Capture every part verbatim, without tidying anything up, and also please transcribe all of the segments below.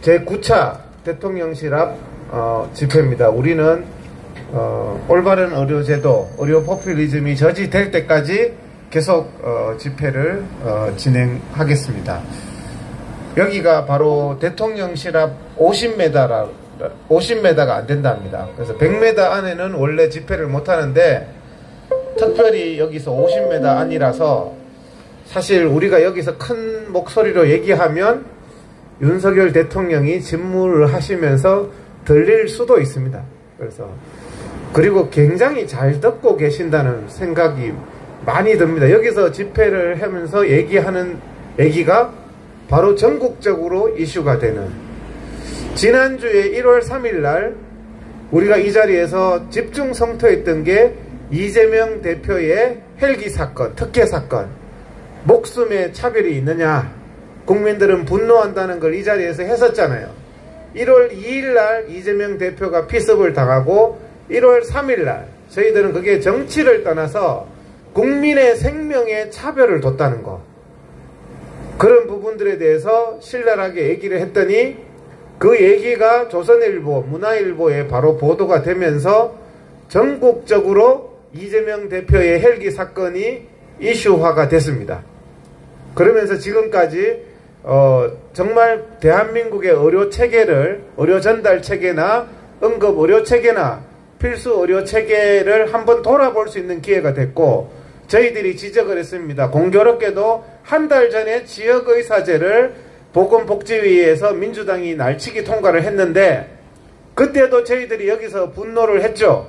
제구 차 대통령실 앞 어, 집회입니다. 우리는 어, 올바른 의료제도, 의료 포퓰리즘이 저지될 때까지 계속 어, 집회를 어, 진행하겠습니다. 여기가 바로 대통령실 앞 오십 미터라, 오십 미터가 안 된답니다. 그래서 백 미터 안에는 원래 집회를 못 하는데 특별히 여기서 오십 미터 안이라서 사실 우리가 여기서 큰 목소리로 얘기하면 윤석열 대통령이 집무를 하시면서 들릴 수도 있습니다. 그래서 그리고 굉장히 잘 듣고 계신다는 생각이 많이 듭니다. 여기서 집회를 하면서 얘기하는 얘기가 바로 전국적으로 이슈가 되는, 지난주에 일월 삼일 날 우리가 이 자리에서 집중 성토했던 게 이재명 대표의 헬기 사건, 특혜 사건, 목숨에 차별이 있느냐, 국민들은 분노한다는 걸 이 자리에서 했었잖아요. 일월 이일 날 이재명 대표가 피습을 당하고 일월 삼일 날 저희들은 그게 정치를 떠나서 국민의 생명에 차별을 뒀다는 거, 그런 부분들에 대해서 신랄하게 얘기를 했더니 그 얘기가 조선일보, 문화일보에 바로 보도가 되면서 전국적으로 이재명 대표의 헬기 사건이 이슈화가 됐습니다. 그러면서 지금까지 어, 정말 대한민국의 의료 체계를, 의료 전달 체계나 응급 의료 체계나 필수 의료 체계를 한번 돌아볼 수 있는 기회가 됐고, 저희들이 지적을 했습니다. 공교롭게도 한 달 전에 지역의사제를 보건복지위에서 민주당이 날치기 통과를 했는데 그때도 저희들이 여기서 분노를 했죠.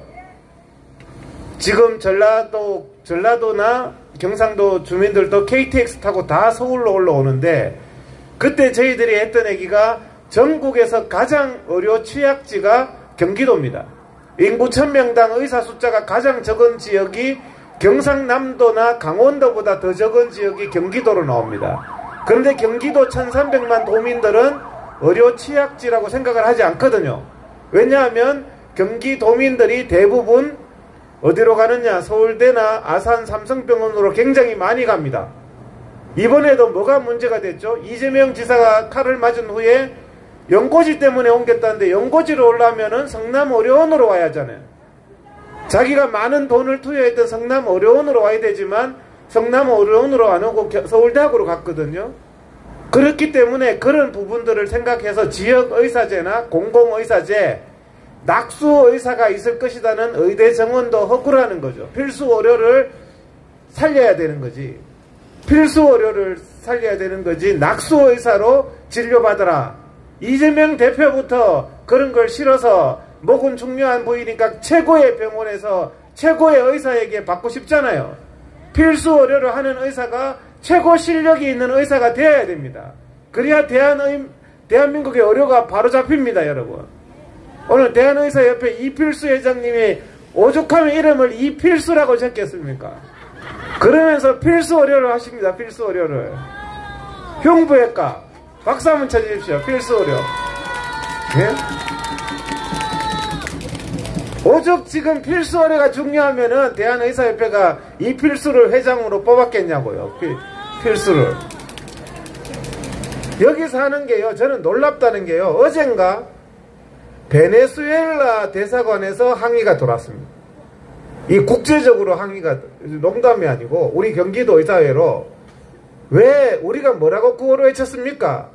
지금 전라도, 전라도나 경상도 주민들도 케이티엑스 타고 다 서울로 올라오는데 그때 저희들이 했던 얘기가 전국에서 가장 의료 취약지가 경기도입니다. 인구 천 명당 의사 숫자가 가장 적은 지역이 경상남도나 강원도보다 더 적은 지역이 경기도로 나옵니다. 그런데 경기도 천삼백만 도민들은 의료 취약지라고 생각을 하지 않거든요. 왜냐하면 경기도민들이 대부분 어디로 가느냐, 서울대나 아산 삼성병원으로 굉장히 많이 갑니다. 이번에도 뭐가 문제가 됐죠? 이재명 지사가 칼을 맞은 후에 연고지 때문에 옮겼다는데 연고지로 오려면은 성남의료원으로 와야 하잖아요. 자기가 많은 돈을 투여했던 성남의료원으로 와야 되지만 성남의료원으로 안 오고 서울대학으로 갔거든요. 그렇기 때문에 그런 부분들을 생각해서 지역의사제나 공공의사제, 낙수의사가 있을 것이라는 의대 정원도 허구라는 거죠. 필수 의료를 살려야 되는 거지. 필수 의료를 살려야 되는 거지. 낙수의사로 진료받아라. 이재명 대표부터 그런 걸 싫어서 목은 중요한 부위니까 최고의 병원에서 최고의 의사에게 받고 싶잖아요. 필수 의료를 하는 의사가 최고 실력이 있는 의사가 되어야 됩니다. 그래야 대한의, 대한민국의 의료가 바로 잡힙니다, 여러분. 오늘 대한의사협회 이필수 회장님이 오죽하면 이름을 이필수라고 적겠습니까? 그러면서 필수 의료를 하십니다. 필수 의료를. 흉부외과 박수 한번 쳐주십시오. 필수 의료. 예? 오죽 지금 필수 의료가 중요하면은 대한의사협회가 이필수를 회장으로 뽑았겠냐고요. 필, 필수를. 여기서 하는 게요, 저는 놀랍다는 게요, 어젠가 베네수엘라 대사관에서 항의가 돌았습니다. 이 국제적으로 항의가, 농담이 아니고 우리 경기도 의사회로 왜 우리가 뭐라고 구호를 외쳤습니까?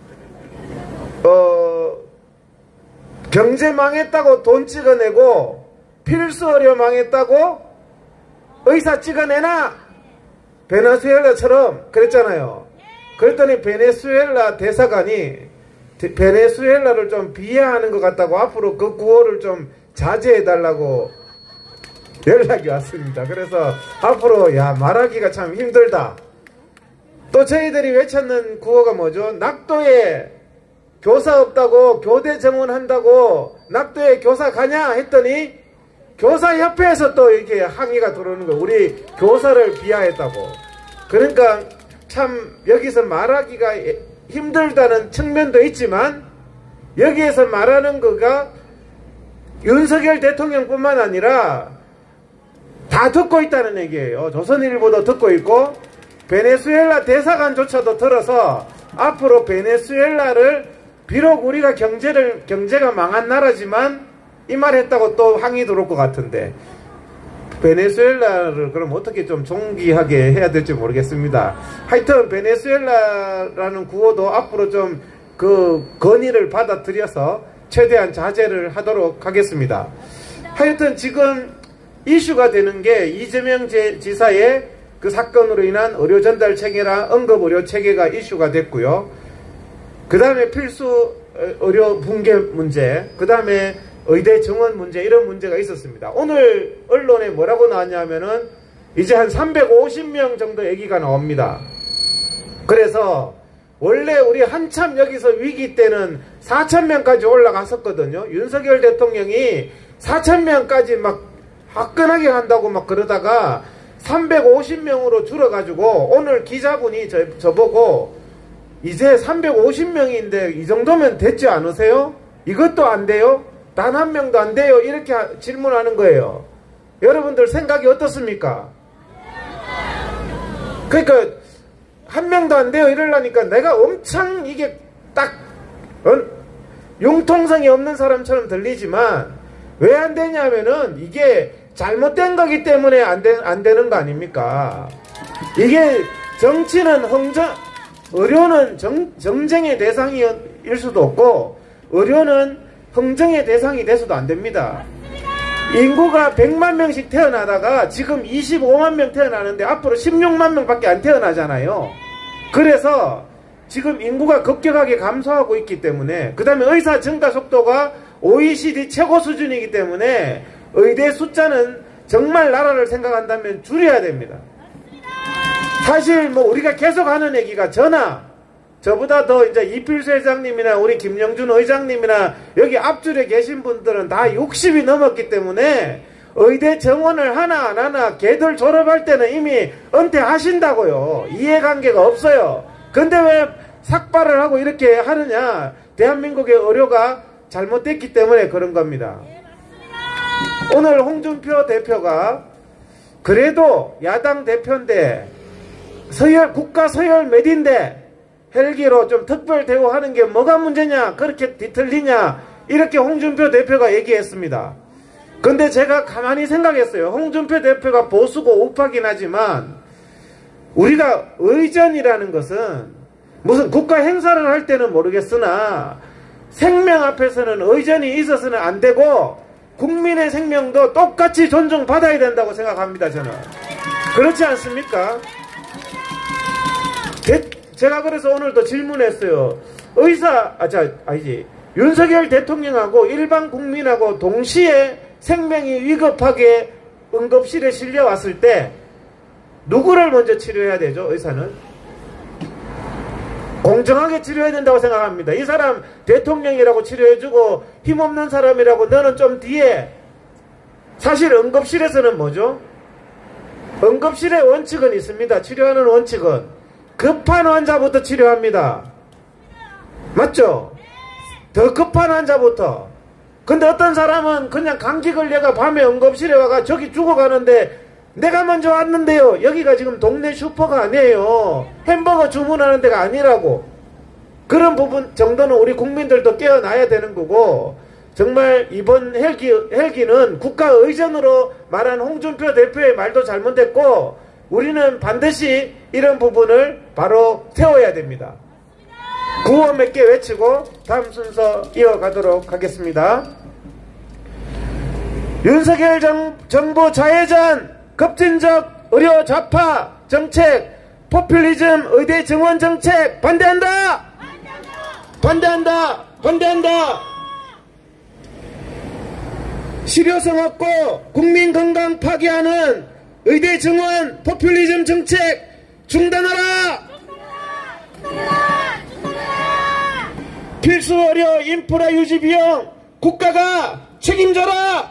어, 경제 망했다고 돈 찍어내고 필수 의료 망했다고 의사 찍어내나? 베네수엘라처럼 그랬잖아요. 그랬더니 베네수엘라 대사관이 베네수엘라를 좀 비하하는 것 같다고 앞으로 그 구호를 좀 자제해달라고 연락이 왔습니다. 그래서 앞으로 야 말하기가 참 힘들다. 또 저희들이 외쳤는 구호가 뭐죠? 낙도에 교사 없다고 교대 정원한다고 낙도에 교사 가냐 했더니 교사협회에서 또 이렇게 항의가 들어오는 거예요. 우리 교사를 비하했다고. 그러니까 참 여기서 말하기가 힘들다는 측면도 있지만 여기에서 말하는 거가 윤석열 대통령뿐만 아니라 다 듣고 있다는 얘기예요. 조선일보도 듣고 있고 베네수엘라 대사관조차도 들어서 앞으로 베네수엘라를 비록 우리가 경제를, 경제가 망한 나라지만 이 말 했다고 또 항의 들어올 것 같은데, 베네수엘라를 그럼 어떻게 좀 존귀하게 해야 될지 모르겠습니다. 하여튼 베네수엘라라는 구호도 앞으로 좀 그 건의를 받아들여서 최대한 자제를 하도록 하겠습니다. 하여튼 지금 이슈가 되는 게 이재명 지사의 그 사건으로 인한 의료 전달 체계랑 응급 의료 체계가 이슈가 됐고요. 그 다음에 필수 의료 붕괴 문제, 그 다음에 의대 정원 문제, 이런 문제가 있었습니다. 오늘 언론에 뭐라고 나왔냐면은 이제 한 삼백오십 명 정도 얘기가 나옵니다. 그래서 원래 우리 한참 여기서 위기 때는 사천 명까지 올라갔었거든요. 윤석열 대통령이 사천 명까지 막 화끈하게 한다고 막 그러다가 삼백오십 명으로 줄어가지고 오늘 기자분이 저, 저보고 이제 삼백오십 명인데 이 정도면 됐지 않으세요? 이것도 안 돼요? 단 한 명도 안 돼요? 이렇게 질문하는 거예요. 여러분들 생각이 어떻습니까? 그러니까 한 명도 안 돼요 이러려니까 내가 엄청 이게 딱 어? 융통성이 없는 사람처럼 들리지만 왜 안 되냐면은 이게 잘못된 거기 때문에 안, 되, 안 되는 거 아닙니까? 이게 정치는 흥정, 의료는 정, 정쟁의 대상일 수도 없고 의료는 흥정의 대상이 돼서도 안 됩니다. 인구가 백만 명씩 태어나다가 지금 이십오만 명 태어나는데 앞으로 십육만 명밖에 안 태어나잖아요. 그래서 지금 인구가 급격하게 감소하고 있기 때문에, 그 다음에 의사 증가 속도가 오이시디 최고 수준이기 때문에 의대 숫자는 정말 나라를 생각한다면 줄여야 됩니다. 사실 뭐 우리가 계속 하는 얘기가 저나 저보다 더 이제 이필수 회장님이나 우리 김영준 의장님이나 여기 앞줄에 계신 분들은 다 육십이 넘었기 때문에 의대 정원을 하나 안 하나 걔들 졸업할 때는 이미 은퇴하신다고요. 이해관계가 없어요. 근데 왜 삭발을 하고 이렇게 하느냐? 대한민국의 의료가 잘못됐기 때문에 그런 겁니다. 오늘 홍준표 대표가 그래도 야당 대표인데 서열, 국가 서열 몇인데 헬기로 좀 특별 대우하는 게 뭐가 문제냐, 그렇게 뒤틀리냐, 이렇게 홍준표 대표가 얘기했습니다. 근데 제가 가만히 생각했어요. 홍준표 대표가 보수고 우파긴 하지만 우리가 의전이라는 것은 무슨 국가 행사를 할 때는 모르겠으나 생명 앞에서는 의전이 있어서는 안 되고 국민의 생명도 똑같이 존중받아야 된다고 생각합니다. 저는 그렇지 않습니까? 대, 제가 그래서 오늘도 질문했어요. 의사, 아, 자, 아니지. 윤석열 대통령하고 일반 국민하고 동시에 생명이 위급하게 응급실에 실려왔을 때 누구를 먼저 치료해야 되죠? 의사는 공정하게 치료해야 된다고 생각합니다. 이 사람 대통령이라고 치료해주고 힘없는 사람이라고 너는 좀 뒤에. 사실 응급실에서는 뭐죠? 응급실의 원칙은 있습니다. 치료하는 원칙은 급한 환자부터 치료합니다. 맞죠? 더 급한 환자부터. 근데 어떤 사람은 그냥 감기 걸려가 밤에 응급실에 와가 저기 죽어가는데 내가 먼저 왔는데요. 여기가 지금 동네 슈퍼가 아니에요. 햄버거 주문하는 데가 아니라고. 그런 부분 정도는 우리 국민들도 깨어나야 되는 거고, 정말 이번 헬기, 헬기는 국가 의전으로 말한 홍준표 대표의 말도 잘못됐고 우리는 반드시 이런 부분을 바로 세워야 됩니다. 구호 몇 개 외치고 다음 순서 이어가도록 하겠습니다. 윤석열 정, 정부 좌회전, 급진적 의료 좌파 정책, 포퓰리즘 의대 정원 정책 반대한다! 반대한다! 반대한다! 실효성 없고 국민 건강 파괴하는 의대 정원 포퓰리즘 정책 중단하라! 필수 의료 인프라 유지 비용 국가가 책임져라!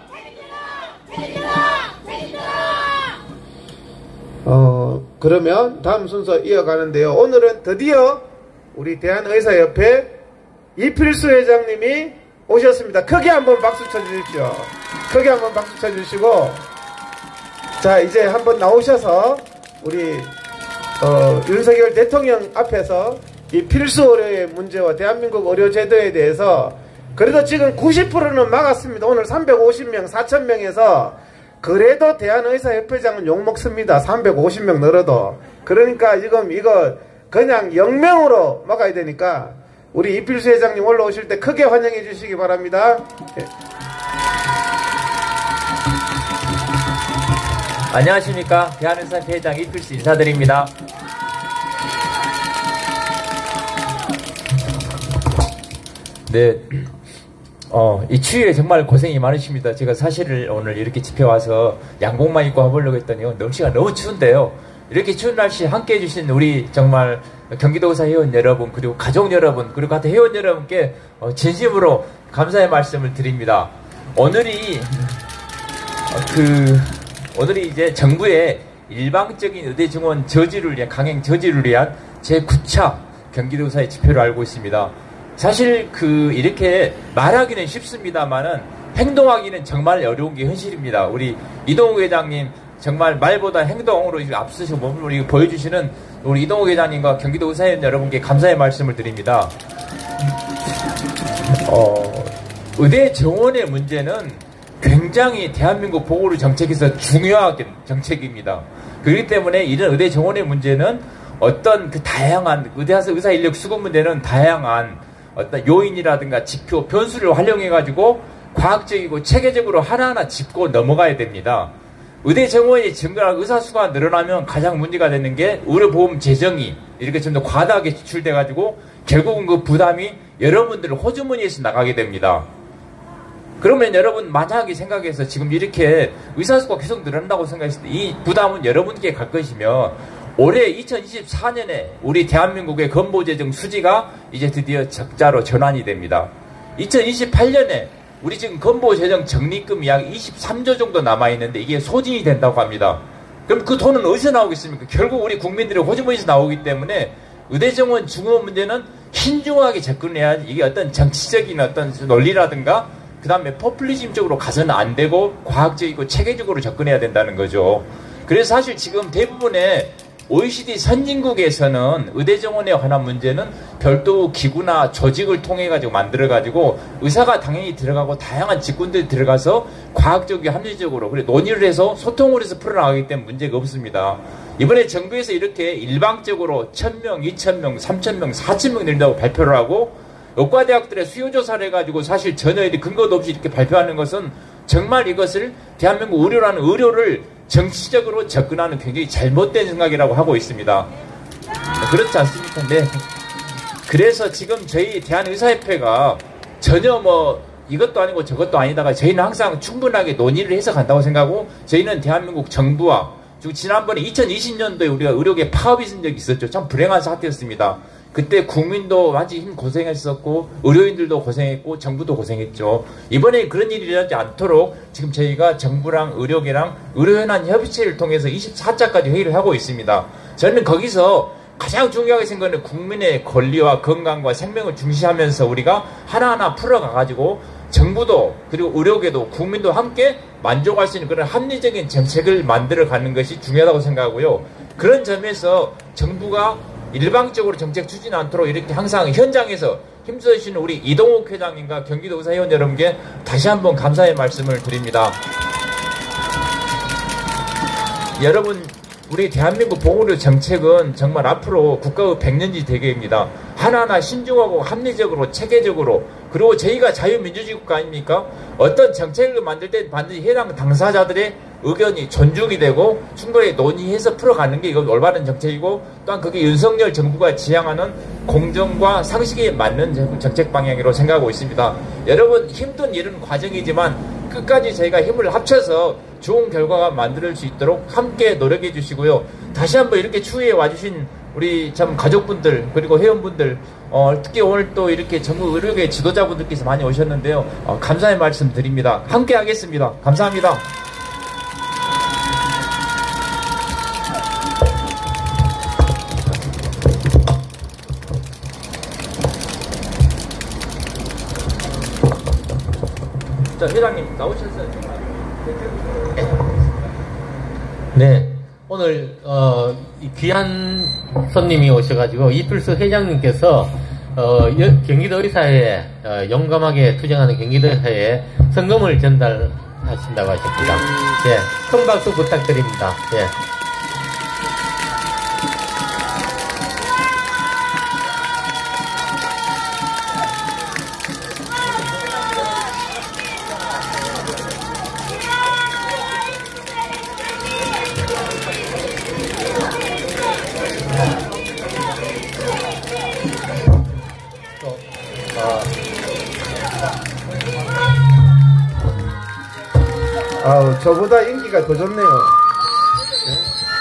어, 그러면 다음 순서 이어가는데요. 오늘은 드디어 우리 대한의사협회 이필수 회장님이 오셨습니다. 크게 한번 박수 쳐주십시오. 크게 한번 박수 쳐주시고, 자, 이제 한번 나오셔서 우리 어, 윤석열 대통령 앞에서 이 필수 의료의 문제와 대한민국 의료 제도에 대해서 그래도 지금 구십 퍼센트는 막았습니다. 오늘 삼백오십 명, 사천 명에서 그래도 대한의사협회장은 욕먹습니다. 삼백오십 명 늘어도. 그러니까 지금 이거 그냥 영 명으로 막아야 되니까 우리 이필수 회장님 올라오실 때 크게 환영해 주시기 바랍니다. 예. 안녕하십니까. 대한의사협회장 이필수 인사드립니다. 네, 어, 이 추위에 정말 고생이 많으십니다. 제가 사실을 오늘 이렇게 집회 와서 양복만 입고 와보려고 했더니 날씨가 너무 추운데요. 이렇게 추운 날씨 함께 해주신 우리 정말 경기도의사 회원 여러분, 그리고 가족 여러분, 그리고 같은 회원 여러분께 어, 진심으로 감사의 말씀을 드립니다. 오늘이 어, 그 오늘이 이제 정부의 일방적인 의대 증원 저지를 위한 강행 저지를 위한 제구 차 경기도의사의 집회로 알고 있습니다. 사실 그 이렇게 말하기는 쉽습니다만은 행동하기는 정말 어려운 게 현실입니다. 우리 이동욱 회장님 정말 말보다 행동으로 앞서서 몸을 보여주시는 우리 이동욱 회장님과 경기도 의사회원 여러분께 감사의 말씀을 드립니다. 어, 의대 정원의 문제는 굉장히 대한민국 보건의료 정책에서 중요한 정책입니다. 그렇기 때문에 이런 의대 정원의 문제는 어떤 그 다양한 의대에서 의사 인력 수급 문제는 다양한 어떤 요인이라든가 지표, 변수를 활용해가지고 과학적이고 체계적으로 하나하나 짚고 넘어가야 됩니다. 의대 정원이 증가하고 의사 수가 늘어나면 가장 문제가 되는 게 의료보험 재정이 이렇게 좀 더 과다하게 지출돼가지고 결국은 그 부담이 여러분들 호주머니에서 나가게 됩니다. 그러면 여러분 만약에 생각해서 지금 이렇게 의사 수가 계속 늘어난다고 생각했을 때 이 부담은 여러분께 갈 것이며 올해 이천이십사 년에 우리 대한민국의 건보재정 수지가 이제 드디어 적자로 전환이 됩니다. 이천이십팔 년에 우리 지금 건보재정 적립금이 약 이십삼조 정도 남아있는데 이게 소진이 된다고 합니다. 그럼 그 돈은 어디서 나오겠습니까? 결국 우리 국민들의 호주머니에서 나오기 때문에 의대정원 중원 문제는 신중하게 접근해야지 이게 어떤 정치적인 어떤 논리라든가 그 다음에 포퓰리즘적으로 가서는 안 되고 과학적이고 체계적으로 접근해야 된다는 거죠. 그래서 사실 지금 대부분의 오이시디 선진국에서는 의대정원에 관한 문제는 별도 기구나 조직을 통해 가지고 만들어 가지고 의사가 당연히 들어가고 다양한 직군들이 들어가서 과학적이고 합리적으로 그리고 논의를 해서 소통을 해서 풀어나가기 때문에 문제가 없습니다. 이번에 정부에서 이렇게 일방적으로 천 명, 이천 명, 삼천 명, 사천 명 늘린다고 발표를 하고 의과대학들의 수요조사를 해가지고 사실 전혀 근거도 없이 이렇게 발표하는 것은 정말 이것을 대한민국 의료라는 의료를 정치적으로 접근하는 굉장히 잘못된 생각이라고 하고 있습니다. 그렇지 않습니까? 네. 그래서 지금 저희 대한의사협회가 전혀 뭐 이것도 아니고 저것도 아니다가 저희는 항상 충분하게 논의를 해서 간다고 생각하고 저희는 대한민국 정부와 지금 지난번에 이천이십 년도에 우리가 의료계 파업이 있은 적이 있었죠. 참 불행한 사태였습니다. 그때 국민도 완전히 힘 고생했었고 의료인들도 고생했고 정부도 고생했죠. 이번에 그런 일이 일어나지 않도록 지금 저희가 정부랑 의료계랑 의료현안 협의체를 통해서 이십사 자까지 회의를 하고 있습니다. 저는 거기서 가장 중요하게 생각하는 국민의 권리와 건강과 생명을 중시하면서 우리가 하나하나 풀어가가지고 정부도 그리고 의료계도 국민도 함께 만족할 수 있는 그런 합리적인 정책을 만들어가는 것이 중요하다고 생각하고요. 그런 점에서 정부가 일방적으로 정책 추진 않도록 이렇게 항상 현장에서 힘써주시는 우리 이동욱 회장님과 경기도 의사회원 여러분께 다시 한번 감사의 말씀을 드립니다. 여러분, 우리 대한민국 보건의료 정책은 정말 앞으로 국가의 백년지 대계입니다. 하나하나 신중하고 합리적으로 체계적으로 그리고 저희가 자유민주주의 국가 아닙니까? 어떤 정책을 만들 때 반드시 해당 당사자들의 의견이 존중이 되고 충분히 논의해서 풀어가는 게 이건 올바른 정책이고 또한 그게 윤석열 정부가 지향하는 공정과 상식에 맞는 정책 방향으로 생각하고 있습니다. 여러분 힘든 일은 과정이지만 끝까지 저희가 힘을 합쳐서 좋은 결과가 만들 수 있도록 함께 노력해 주시고요. 다시 한번 이렇게 추위에 와주신 우리 참 가족분들 그리고 회원분들 어, 특히 오늘 또 이렇게 전국 의료계 지도자분들께서 많이 오셨는데요. 어, 감사의 말씀 드립니다. 함께 하겠습니다. 감사합니다. 자, 회장님 나오셨어요. 네, 오늘 어, 귀한 손님이 오셔가지고 이필수 회장님께서 어, 여, 경기도 의사에 어, 용감하게 투쟁하는 경기도 의사에 성금을 전달하신다고 하십니다. 예, 큰 박수 부탁드립니다. 예. 아우, 저보다 인기가 더 좋네요. 네?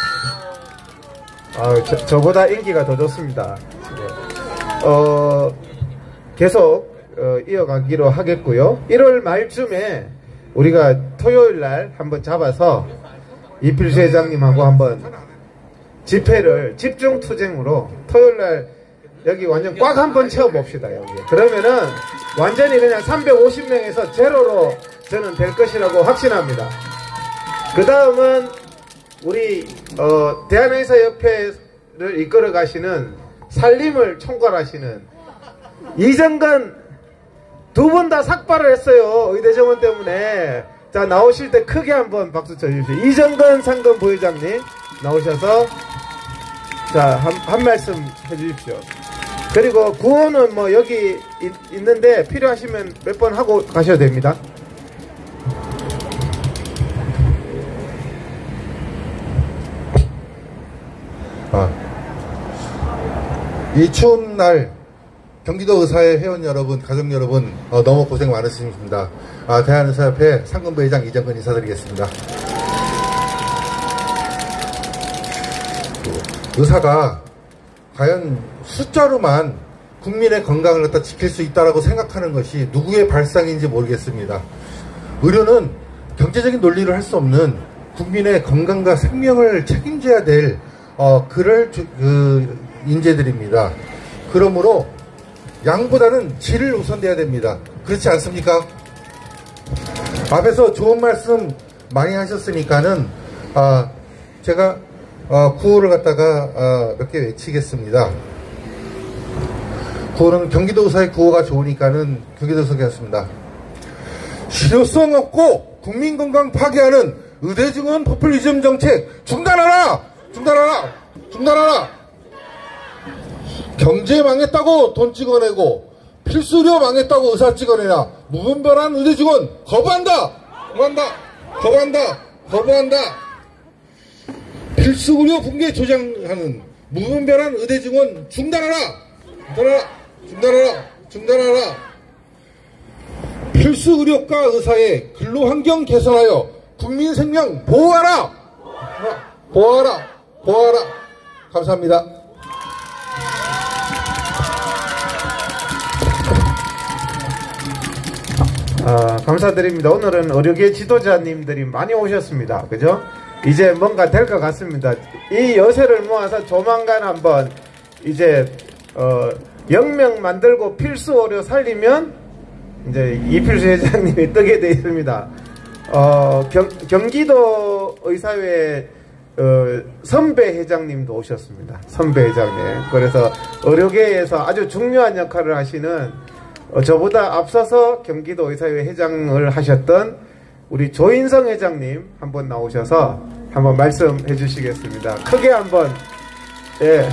아우, 저, 저보다 인기가 더 좋습니다. 네. 어, 계속 어, 이어가기로 하겠고요. 일월 말쯤에 우리가 토요일 날 한번 잡아서 이필수 회장님하고 한번 집회를 집중투쟁으로 토요일 날 여기 완전 꽉 한번 채워봅시다. 여기 그러면은 완전히 그냥 삼백오십 명에서 제로로 저는 될 것이라고 확신합니다. 그 다음은 우리 어, 대한의사협회를 이끌어 가시는 살림을 총괄하시는 이정근 두 분 다 삭발을 했어요. 의대정원 때문에. 자, 나오실 때 크게 한번 박수 쳐주십시오. 이정근 상금 부회장님 나오셔서 자, 한, 한 말씀 해주십시오. 그리고 구호는 뭐 여기 있, 있는데 필요하시면 몇 번 하고 가셔도 됩니다. 아, 이 추운 날 경기도 의사회 회원 여러분, 가족 여러분 어, 너무 고생 많으십니다. 아, 대한의사협회 상근부회장 이정근 인사드리겠습니다. 의사가 과연 숫자로만 국민의 건강을 갖다 지킬 수 있다라고 생각하는 것이 누구의 발상인지 모르겠습니다. 의료는 경제적인 논리를 할 수 없는 국민의 건강과 생명을 책임져야 될 어, 그럴 주, 그 인재들입니다. 그러므로 양보다는 질을 우선돼야 됩니다. 그렇지 않습니까? 앞에서 좋은 말씀 많이 하셨으니까는 아, 제가 어, 구호를 갖다가 어, 몇 개 외치겠습니다. 구호는 경기도 의사의 구호가 좋으니까는 경기도 의사겠습니다. 실효성 없고 국민건강 파괴하는 의대증원 포퓰리즘 정책 중단하라! 중단하라! 중단하라! 경제 망했다고 돈 찍어내고 필수의료 망했다고 의사 찍어내라. 무분별한 의대증원 거부한다! 거부한다! 거부한다! 거부한다! 필수의료 붕괴 조장하는 무분별한 의대증원 중단하라! 중단하라! 중단하라! 중단하라! 필수의료과 의사의 근로환경 개선하여 국민 생명 보호하라! 보호하라! 보호하라! 감사합니다. 아, 감사드립니다. 오늘은 의료계 지도자님들이 많이 오셨습니다. 그죠? 이제 뭔가 될 것 같습니다. 이 여세를 모아서 조만간 한번 이제 어, 영명 만들고 필수 의료 살리면 이제 이필수 회장님이 뜨게 되어 있습니다. 어, 경, 경기도 의사회 어, 선배 회장님도 오셨습니다. 선배 회장님. 그래서 의료계에서 아주 중요한 역할을 하시는 어, 저보다 앞서서 경기도 의사회 회장을 하셨던 우리 조인성 회장님 한번 나오셔서 한번 말씀해 주시겠습니다. 크게 한번 예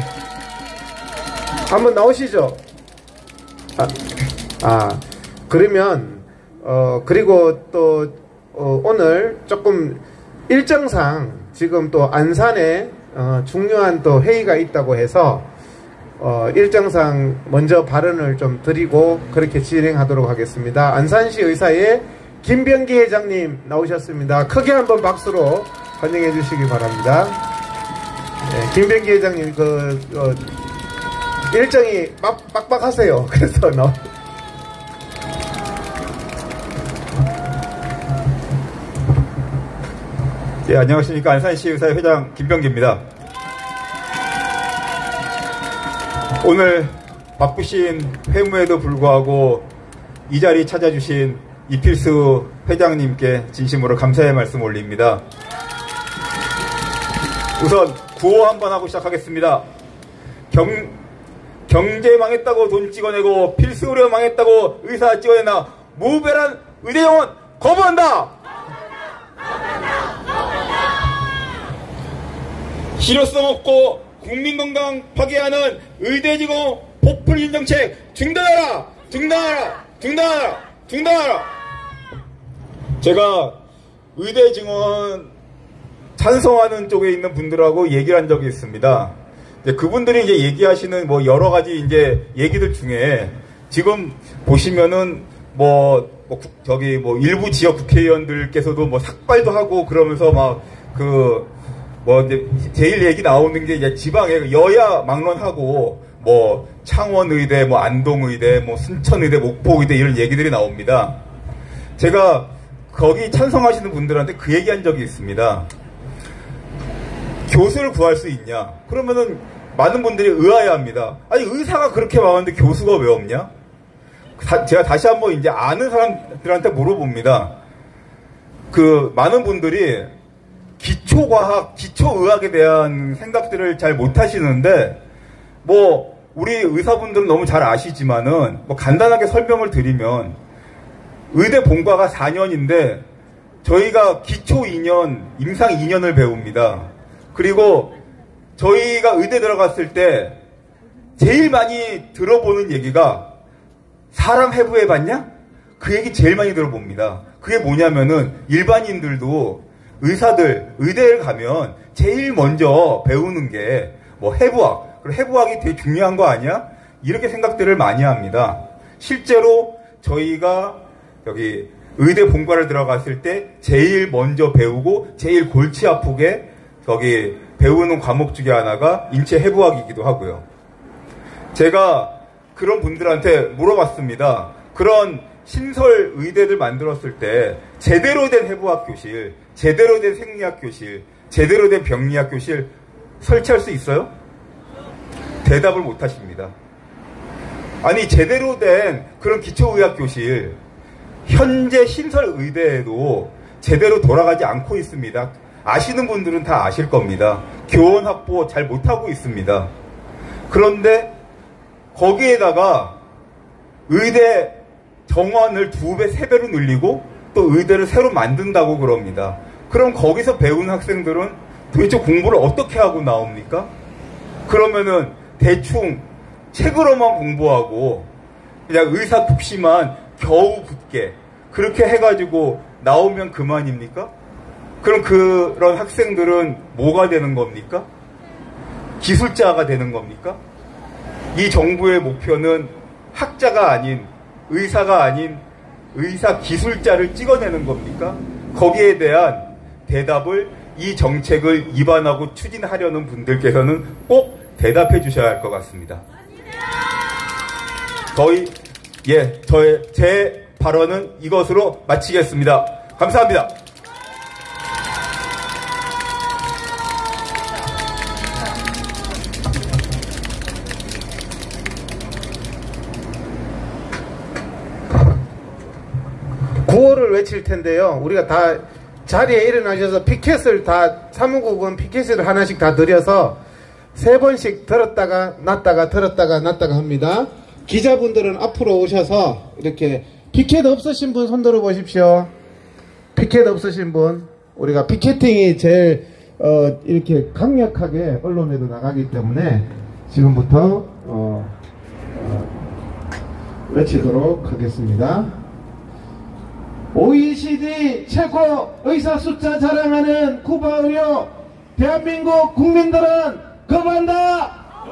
한번 나오시죠. 아, 아 그러면 어 그리고 또 어, 오늘 조금 일정상 지금 또 안산에 어, 중요한 또 회의가 있다고 해서 어, 일정상 먼저 발언을 좀 드리고 그렇게 진행하도록 하겠습니다. 안산시 의사의 김병기 회장님 나오셨습니다. 크게 한번 박수로 환영해 주시기 바랍니다. 네, 김병기 회장님 그 어, 일정이 빡, 빡빡하세요. 그래서 너 예, 안녕하십니까. 안산시 의사회 회장 김병기입니다. 오늘 바쁘신 회무에도 불구하고 이 자리 찾아주신 이필수 회장님께 진심으로 감사의 말씀 올립니다. 우선 구호 한번 하고 시작하겠습니다. 경, 경제 망했다고 돈 찍어내고 필수 의료 망했다고 의사 찍어내나 무배란 의대정원 거부한다! 실효성 없고 국민 건강 파괴하는 의대직원 포퓰리즘 정책 중단하라! 중단하라! 중단하라! 중단하라! 제가 의대 증원 찬성하는 쪽에 있는 분들하고 얘기를 한 적이 있습니다. 이제 그분들이 이제 얘기하시는 뭐 여러 가지 이제 얘기들 중에 지금 보시면은 뭐, 뭐 국, 저기 뭐 일부 지역 국회의원들께서도 뭐 삭발도 하고 그러면서 막 그 뭐 이제 제일 얘기 나오는 게 이제 지방에 여야 막론하고 뭐 창원의대, 뭐 안동의대, 뭐 순천의대, 목포의대 이런 얘기들이 나옵니다. 제가 거기 찬성하시는 분들한테 그 얘기한 적이 있습니다. 교수를 구할 수 있냐? 그러면은 많은 분들이 의아해합니다. 아니 의사가 그렇게 많은데 교수가 왜 없냐? 다, 제가 다시 한번 이제 아는 사람들한테 물어봅니다. 그 많은 분들이 기초과학, 기초의학에 대한 생각들을 잘 못하시는데 뭐 우리 의사분들은 너무 잘 아시지만은 뭐 간단하게 설명을 드리면 의대 본과가 사 년인데 저희가 기초 이 년, 임상 이 년을 배웁니다. 그리고 저희가 의대 들어갔을 때 제일 많이 들어보는 얘기가 사람 해부해봤냐? 그 얘기 제일 많이 들어봅니다. 그게 뭐냐면은 일반인들도 의사들, 의대를 가면 제일 먼저 배우는 게 뭐 해부학, 그리고 해부학이 되게 중요한 거 아니야? 이렇게 생각들을 많이 합니다. 실제로 저희가 여기 의대 본과를 들어갔을 때 제일 먼저 배우고 제일 골치 아프게 저기 배우는 과목 중에 하나가 인체 해부학이기도 하고요. 제가 그런 분들한테 물어봤습니다. 그런 신설 의대들 만들었을 때 제대로 된 해부학 교실, 제대로 된 생리학 교실, 제대로 된 병리학 교실 설치할 수 있어요? 대답을 못 하십니다. 아니 제대로 된 그런 기초의학 교실 현재 신설 의대에도 제대로 돌아가지 않고 있습니다. 아시는 분들은 다 아실 겁니다. 교원 확보 잘 못하고 있습니다. 그런데 거기에다가 의대 정원을 두 배, 세 배로 늘리고 또 의대를 새로 만든다고 그럽니다. 그럼 거기서 배우는 학생들은 도대체 공부를 어떻게 하고 나옵니까? 그러면은 대충 책으로만 공부하고 그냥 의사 국시만 겨우 붙게 그렇게 해가지고 나오면 그만입니까? 그럼 그런 학생들은 뭐가 되는 겁니까? 기술자가 되는 겁니까? 이 정부의 목표는 학자가 아닌 의사가 아닌 의사 기술자를 찍어내는 겁니까? 거기에 대한 대답을 이 정책을 입안하고 추진하려는 분들께서는 꼭 대답해 주셔야 할 것 같습니다. 저희 예, 저의 제 발언은 이것으로 마치겠습니다. 감사합니다. 구호를 외칠 텐데요. 우리가 다 자리에 일어나셔서 피켓을 다 사무국은 피켓을 하나씩 다 드려서 세 번씩 들었다가 놨다가 들었다가 놨다가 합니다. 기자분들은 앞으로 오셔서 이렇게 피켓 없으신 분 손들어 보십시오. 피켓 없으신 분, 우리가 피켓팅이 제일 어 이렇게 강력하게 언론에도 나가기 때문에 지금부터 어, 어 외치도록 하겠습니다. 오이시디 최고 의사 숫자 자랑하는 쿠바 의료 대한민국 국민들은 거부한다!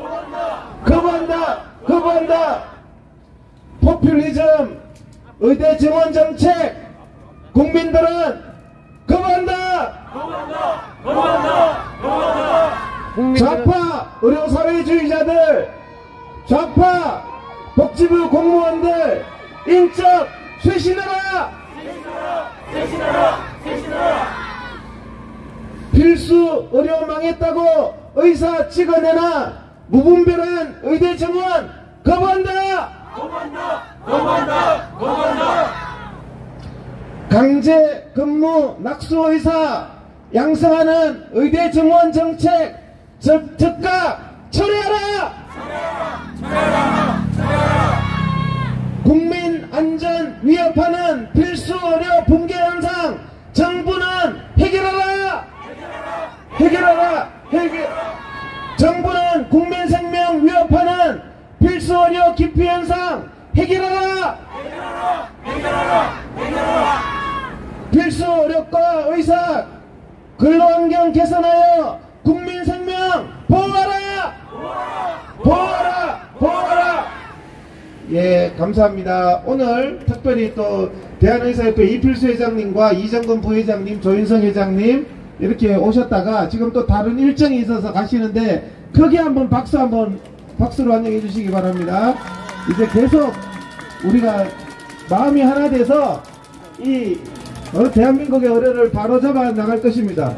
거부한다! 거부한다! 포퓰리즘 의대 증원 정책 국민들은 거부한다! 거부한다! 거부한다! 거부한다! 좌파 의료사회주의자들, 좌파 복지부 공무원들 인적 쇄신하라! 쇄신하라! 쇄신하라! 필수 의료 망했다고 의사 찍어내나 무분별한 의대 정원 거부한다! 거부한다! 거부한다! 거부한다! 강제 근무 낙수 의사 양성하는 의대 정원 정책 즉, 즉각 철회하라! 철회하라! 철회하라! 국민 안전 위협하는 필수 의료 붕괴 현상 정부는 해결하라! 해결하라! 해결! 정부는 국민 생명 위협하는 필수 의료 기피 현상 해결하라! 해결하라! 해결하라! 해결하라! 필수 의료과 의사 근로환경 개선하여 국민 생명 보호하라! 보호하라! 보호하라! 예, 감사합니다. 오늘 특별히 또 대한의사협회 이필수 회장님과 이정근 부회장님, 조인성 회장님 이렇게 오셨다가 지금 또 다른 일정이 있어서 가시는데 크게 한번 박수 한번 박수로 환영해 주시기 바랍니다. 이제 계속 우리가 마음이 하나 돼서 이 어, 대한민국의 의료를 바로잡아 나갈 것입니다.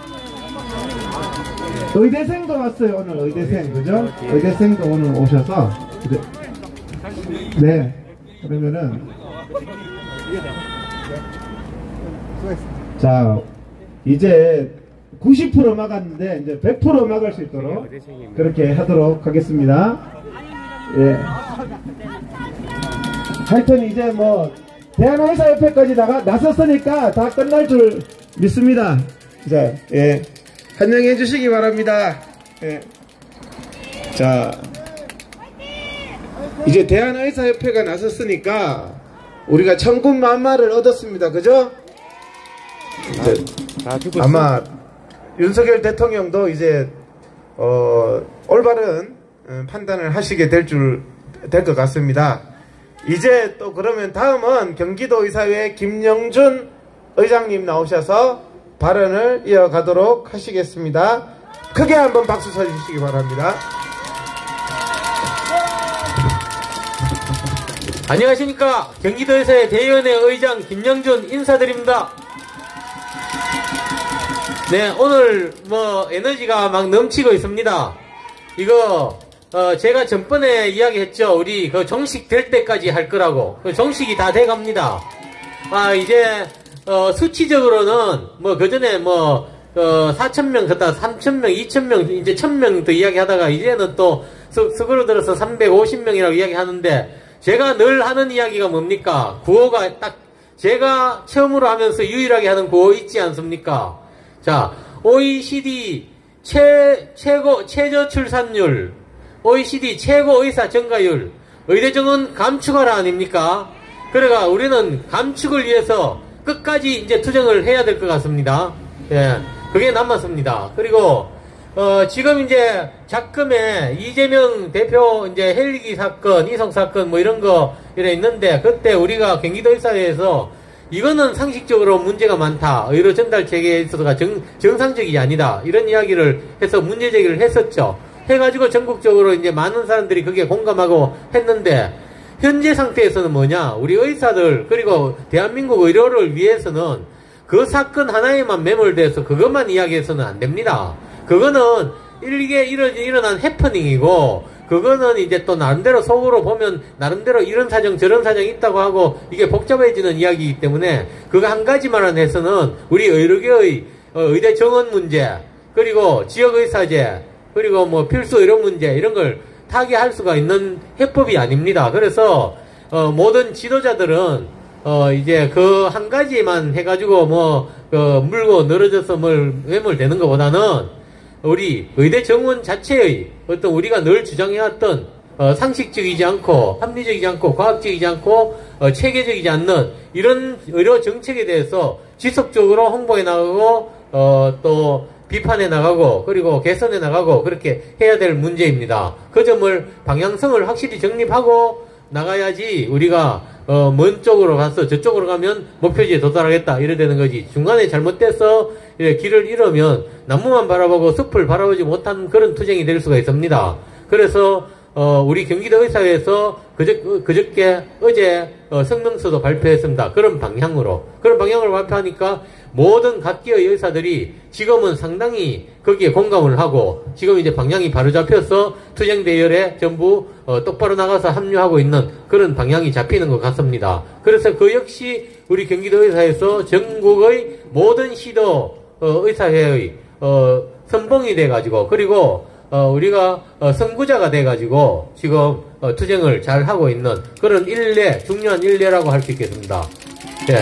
의대생도 왔어요. 오늘 의대생, 그죠? 의대생도 오늘 오셔서 그래. 네, 그러면은 자 이제 구십 퍼센트 막았는데 이제 백 퍼센트 막을 수 있도록 그렇게 하도록 하겠습니다. 예. 하여튼 이제 뭐 대한의사협회까지 나가 나섰으니까 다 끝날 줄 믿습니다. 자, 예, 환영해 주시기 바랍니다. 예. 자. 이제 대한의사협회가 나섰으니까 우리가 천군만마를 얻었습니다. 그죠? 아, 아마 윤석열 대통령도 이제 어, 올바른 판단을 하시게 될 줄 될 것 같습니다. 이제 또 그러면 다음은 경기도의사회 김영준 의장님 나오셔서 발언을 이어가도록 하시겠습니다. 크게 한번 박수 쳐주시기 바랍니다. 안녕하십니까. 경기도의사회 대의원회 의장 김영준 인사드립니다. 네, 오늘 뭐 에너지가 막 넘치고 있습니다. 이거 어 제가 전번에 이야기했죠. 우리 그 종식 될 때까지 할 거라고. 그 종식이 다 돼갑니다. 아 이제 어 수치적으로는 뭐 그전에 뭐 어 사천 명 그다 삼천 명 이천 명 이제 천 명 더 이야기하다가 이제는 또 수그러들어서 삼백오십 명이라고 이야기하는데 제가 늘 하는 이야기가 뭡니까? 구호가 딱 제가 처음으로 하면서 유일하게 하는 구호 있지 않습니까? 자, 오이시디 최, 최고, 최저 출산율, 오이시디 최고 의사 증가율, 의대정원 감축하라 아닙니까? 그러니까 우리는 감축을 위해서 끝까지 이제 투쟁을 해야 될 것 같습니다. 예, 그게 남았습니다. 그리고 어, 지금 이제 작금에 이재명 대표 이제 헬기 사건, 이성 사건 뭐 이런 거 이래 있는데 그때 우리가 경기도의사회에서 이거는 상식적으로 문제가 많다. 의료 전달 체계에 있어서가 정, 정상적이 아니다. 이런 이야기를 해서 문제 제기를 했었죠. 해가지고 전국적으로 이제 많은 사람들이 그게 공감하고 했는데 현재 상태에서는 뭐냐? 우리 의사들 그리고 대한민국 의료를 위해서는 그 사건 하나에만 매몰돼서 그것만 이야기해서는 안 됩니다. 그거는 일개 일어난 해프닝이고 그거는 이제 또 나름대로 속으로 보면 나름대로 이런 사정 저런 사정이 있다고 하고 이게 복잡해지는 이야기이기 때문에 그거 한 가지만 해서는 우리 의료계의 의대 정원 문제 그리고 지역의사제 그리고 뭐 필수 의료 문제 이런 걸 타개할 수가 있는 해법이 아닙니다. 그래서 어 모든 지도자들은 어 이제 그 한 가지만 해가지고 뭐 그 물고 늘어져서 뭘 매몰되는 것보다는 우리 의대 정원 자체의 어떤 우리가 늘 주장해왔던 어, 상식적이지 않고 합리적이지 않고 과학적이지 않고 어, 체계적이지 않는 이런 의료 정책에 대해서 지속적으로 홍보해 나가고 어, 또 비판해 나가고 그리고 개선해 나가고 그렇게 해야 될 문제입니다. 그 점을 방향성을 확실히 정립하고 나가야지 우리가 어, 먼 쪽으로 가서 저쪽으로 가면 목표지에 도달하겠다 이래 되는 거지. 중간에 잘못돼서 길을 잃으면 나무만 바라보고 숲을 바라보지 못한 그런 투쟁이 될 수가 있습니다. 그래서 어, 우리 경기도의사회에서 그저, 그저께 어제 어, 성명서도 발표했습니다. 그런 방향으로 그런 방향으로 발표하니까 모든 각기의 의사들이 지금은 상당히 거기에 공감을 하고 지금 이제 방향이 바로 잡혀서 투쟁 대열에 전부 어, 똑바로 나가서 합류하고 있는 그런 방향이 잡히는 것 같습니다. 그래서 그 역시 우리 경기도의사에서 전국의 모든 시도 어, 의사회의 어, 선봉이 돼가지고 그리고 어, 우리가 어, 선구자가 돼가지고 지금 어, 투쟁을 잘 하고 있는 그런 일례, 중요한 일례라고 할 수 있겠습니다. 예.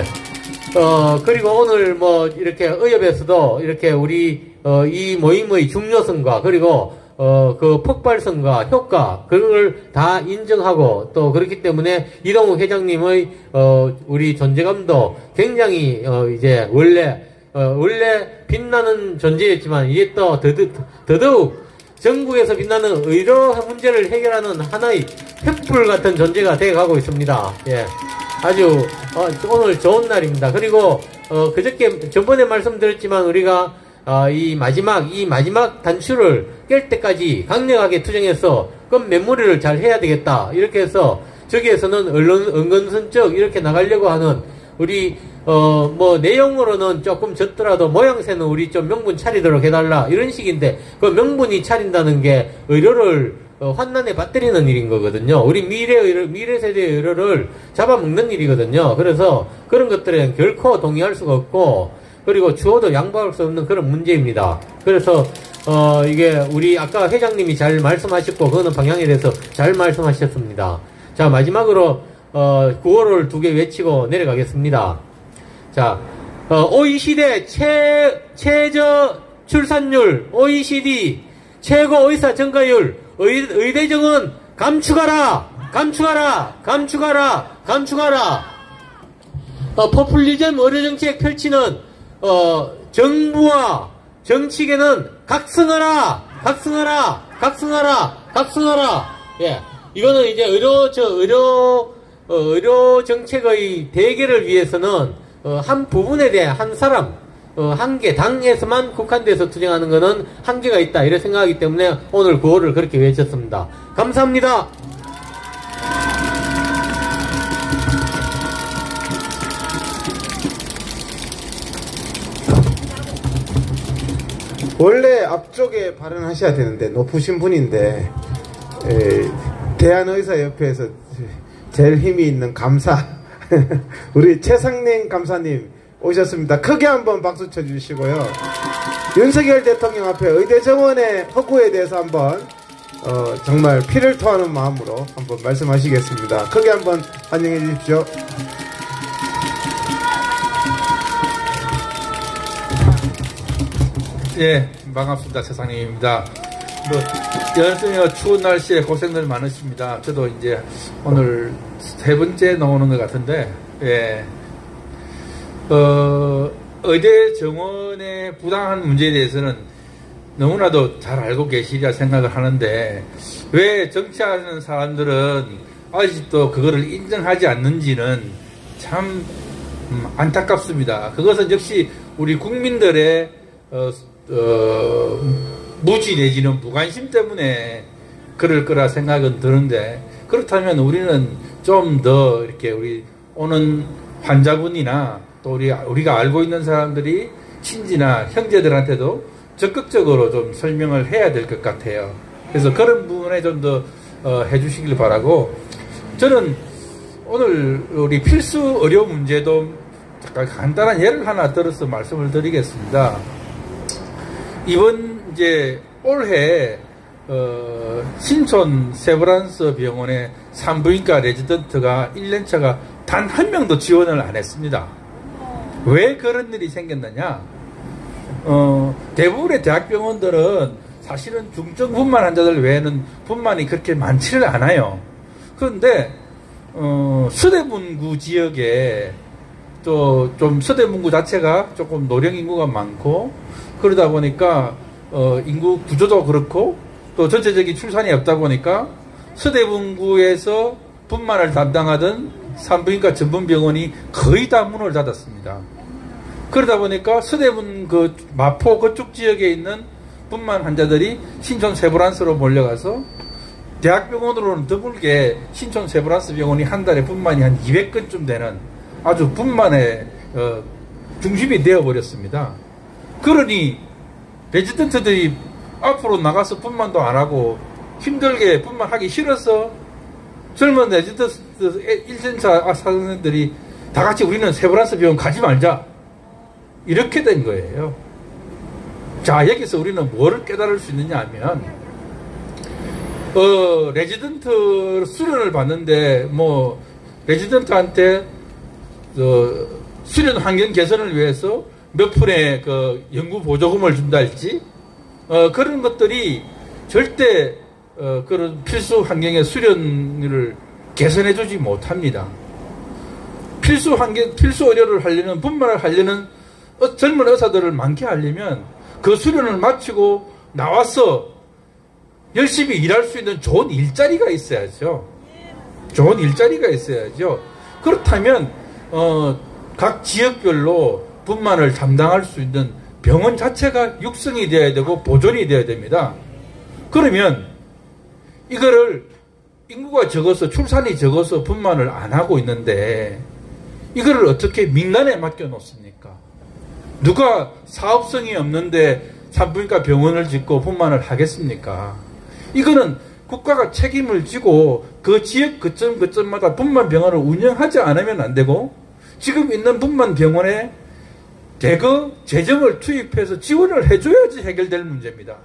어, 그리고 오늘 뭐 이렇게 의협에서도 이렇게 우리 어, 이 모임의 중요성과 그리고 어, 그 폭발성과 효과 그걸 다 인정하고 또 그렇기 때문에 이동욱 회장님의 어, 우리 존재감도 굉장히 어, 이제 원래 어, 원래 빛나는 존재였지만 이게 또 더더, 더더욱 전국에서 빛나는 의료 문제를 해결하는 하나의 횃불 같은 존재가 되어가고 있습니다. 예. 아주, 어, 오늘 좋은 날입니다. 그리고, 어, 그저께, 전번에 말씀드렸지만 우리가, 어, 이 마지막, 이 마지막 단추를 깰 때까지 강력하게 투쟁해서, 그럼 메모리를 잘 해야 되겠다. 이렇게 해서, 저기에서는 언론, 은근슬쩍 이렇게 나가려고 하는, 우리, 어, 뭐, 내용으로는 조금 졌더라도 모양새는 우리 좀 명분 차리도록 해달라. 이런 식인데, 그 명분이 차린다는 게 의료를 어, 환난에 받들이는 일인 거거든요. 우리 미래 의료, 미래 세대의 의료를 잡아먹는 일이거든요. 그래서 그런 것들은 결코 동의할 수가 없고, 그리고 추호도 양보할 수 없는 그런 문제입니다. 그래서, 어, 이게 우리 아까 회장님이 잘 말씀하셨고, 그거는 방향에 대해서 잘 말씀하셨습니다. 자, 마지막으로, 어, 구호를 두 개 외치고 내려가겠습니다. 자, 어, 오이시디 최, 최저 출산율, 오이시디 최고 의사 증가율, 의, 의대 정원 감축하라! 감축하라! 감축하라! 감축하라! 어, 포퓰리즘 의료정책 펼치는, 어, 정부와 정치계는 각성하라! 각성하라! 각성하라! 각성하라! 예. 이거는 이제 의료, 저, 의료, 어, 의료 정책의 대결을 위해서는 어, 한 부분에 대해 한 사람, 어, 한 개, 당에서만 국한돼서 투쟁하는 것은 한계가 있다. 이런 생각하기 때문에 오늘 구호를 그렇게 외쳤습니다. 감사합니다. 원래 앞쪽에 발언하셔야 되는데 높으신 분인데 에, 대한의사협회에서 제일 힘이 있는 감사 우리 최상寧감사님 오셨습니다. 크게 한번 박수 쳐주시고요. 윤석열 대통령 앞에 의대 정원의 허구에 대해서 한번 어, 정말 피를 토하는 마음으로 한번 말씀하시겠습니다. 크게 한번 환영해 주십시오. 예, 반갑습니다. 최상寧입니다. 뭐, 연습이나 추운 날씨에 고생들 많으십니다. 저도 이제 오늘 세 번째 나오는 것 같은데, 예. 어, 의대 정원의 부당한 문제에 대해서는 너무나도 잘 알고 계시리라 생각을 하는데, 왜 정치하는 사람들은 아직도 그거를 인정하지 않는지는 참 음, 안타깝습니다. 그것은 역시 우리 국민들의 어, 어, 무지 내지는 무관심 때문에 그럴 거라 생각은 드는데, 그렇다면 우리는 좀 더 이렇게 우리 오는 환자분이나 또 우리, 우리가 알고 있는 사람들이 친지나 형제들한테도 적극적으로 좀 설명을 해야 될 것 같아요. 그래서 그런 부분에 좀 더 어, 해주시길 바라고, 저는 오늘 우리 필수 의료 문제도 잠깐 간단한 예를 하나 들어서 말씀을 드리겠습니다. 이번 이제 올해 어, 신촌 세브란스 병원의 산부인과 레지던트가 일 년차가 단 한 명도 지원을 안 했습니다. 왜 그런 일이 생겼느냐? 어, 대부분의 대학병원들은 사실은 중증 분만 환자들 외에는 분만이 그렇게 많지를 않아요. 그런데 어, 서대문구 지역에 또 좀 서대문구 자체가 조금 노령 인구가 많고, 그러다 보니까 어, 인구 구조도 그렇고 또 전체적인 출산이 없다 보니까 서대문구에서 분만을 담당하던 산부인과 전문병원이 거의 다 문을 닫았습니다. 그러다 보니까 서대문 그 마포 그쪽 지역에 있는 분만 환자들이 신촌 세브란스로 몰려가서 대학병원으로는 드물게 신촌 세브란스 병원이 한 달에 분만이 한 이백 건쯤 되는 아주 분만의 어, 중심이 되어버렸습니다. 그러니 레지던트들이 앞으로 나가서 분만도 안 하고 힘들게 분만하기 싫어서 젊은 레지던트 일 년차 사원들이 다 같이 우리는 세브란스 병원 가지 말자, 이렇게 된 거예요. 자, 여기서 우리는 뭐를 깨달을 수 있느냐 하면, 어, 레지던트 수련을 받는데, 뭐, 레지던트한테, 어, 수련 환경 개선을 위해서 몇 푼의 그 연구 보조금을 준다 할지, 어, 그런 것들이 절대, 어, 그런 필수 환경의 수련을 개선해주지 못합니다. 필수 환경, 필수 의료를 하려는, 분만을 하려는 어, 젊은 의사들을 많게 하려면 그 수련을 마치고 나와서 열심히 일할 수 있는 좋은 일자리가 있어야죠. 좋은 일자리가 있어야죠. 그렇다면, 어, 각 지역별로 분만을 담당할 수 있는 병원 자체가 육성이 되어야 되고 보존이 되어야 됩니다. 그러면 이거를 인구가 적어서 출산이 적어서 분만을 안 하고 있는데 이거를 어떻게 민간에 맡겨 놓습니까? 누가 사업성이 없는데 산부인과 병원을 짓고 분만을 하겠습니까? 이거는 국가가 책임을 지고 그 지역 그점 그점마다 분만 병원을 운영하지 않으면 안 되고 지금 있는 분만 병원에 대거 재정을 투입해서 지원을 해줘야지 해결될 문제입니다.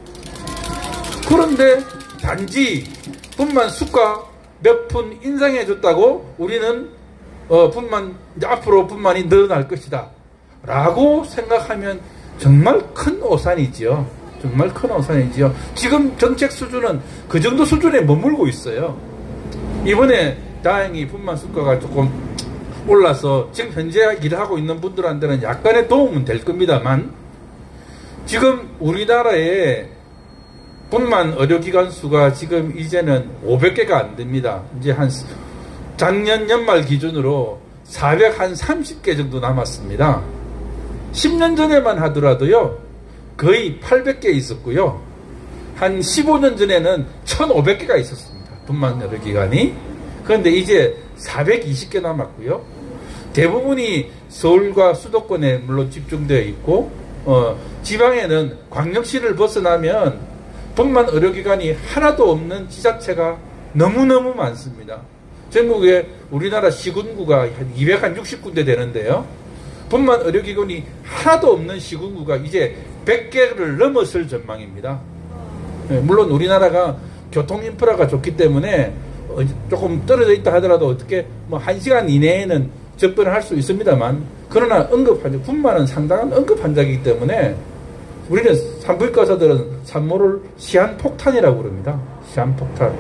그런데 단지 분만 수가 몇 푼 인상해줬다고 우리는 어, 분만 이제 앞으로 분만이 늘어날 것이다 라고 생각하면 정말 큰 오산이지요. 정말 큰 오산이지요. 지금 정책 수준은 그 정도 수준에 머물고 있어요. 이번에 다행히 분만 수가가 조금 올라서 지금 현재 일을 하고 있는 분들한테는 약간의 도움은 될 겁니다만 지금 우리나라에 분만 의료기관 수가 지금 이제는 오백 개가 안 됩니다. 이제 한 작년 연말 기준으로 사백삼십 개 정도 남았습니다. 십 년 전에만 하더라도요 거의 팔백 개 있었고요. 한 십오 년 전에는 천오백 개가 있었습니다. 분만 의료기관이. 그런데 이제 사백이십 개 남았고요. 대부분이 서울과 수도권에 물론 집중되어 있고 어, 지방에는 광역시를 벗어나면 분만 의료기관이 하나도 없는 지자체가 너무너무 많습니다. 전국에 우리나라 시군구가 한 이백육십 군데 되는데요. 분만 의료기관이 하나도 없는 시군구가 이제 백 개를 넘었을 전망입니다. 네, 물론 우리나라가 교통인프라가 좋기 때문에 어, 조금 떨어져 있다 하더라도 어떻게 뭐 한 시간 이내에는 접근을 할 수 있습니다만 그러나 응급환자, 분만은 상당한 응급환자이기 때문에 우리는 산부인과 의사들은 산모를 시한폭탄이라고 그럽니다. 시한폭탄.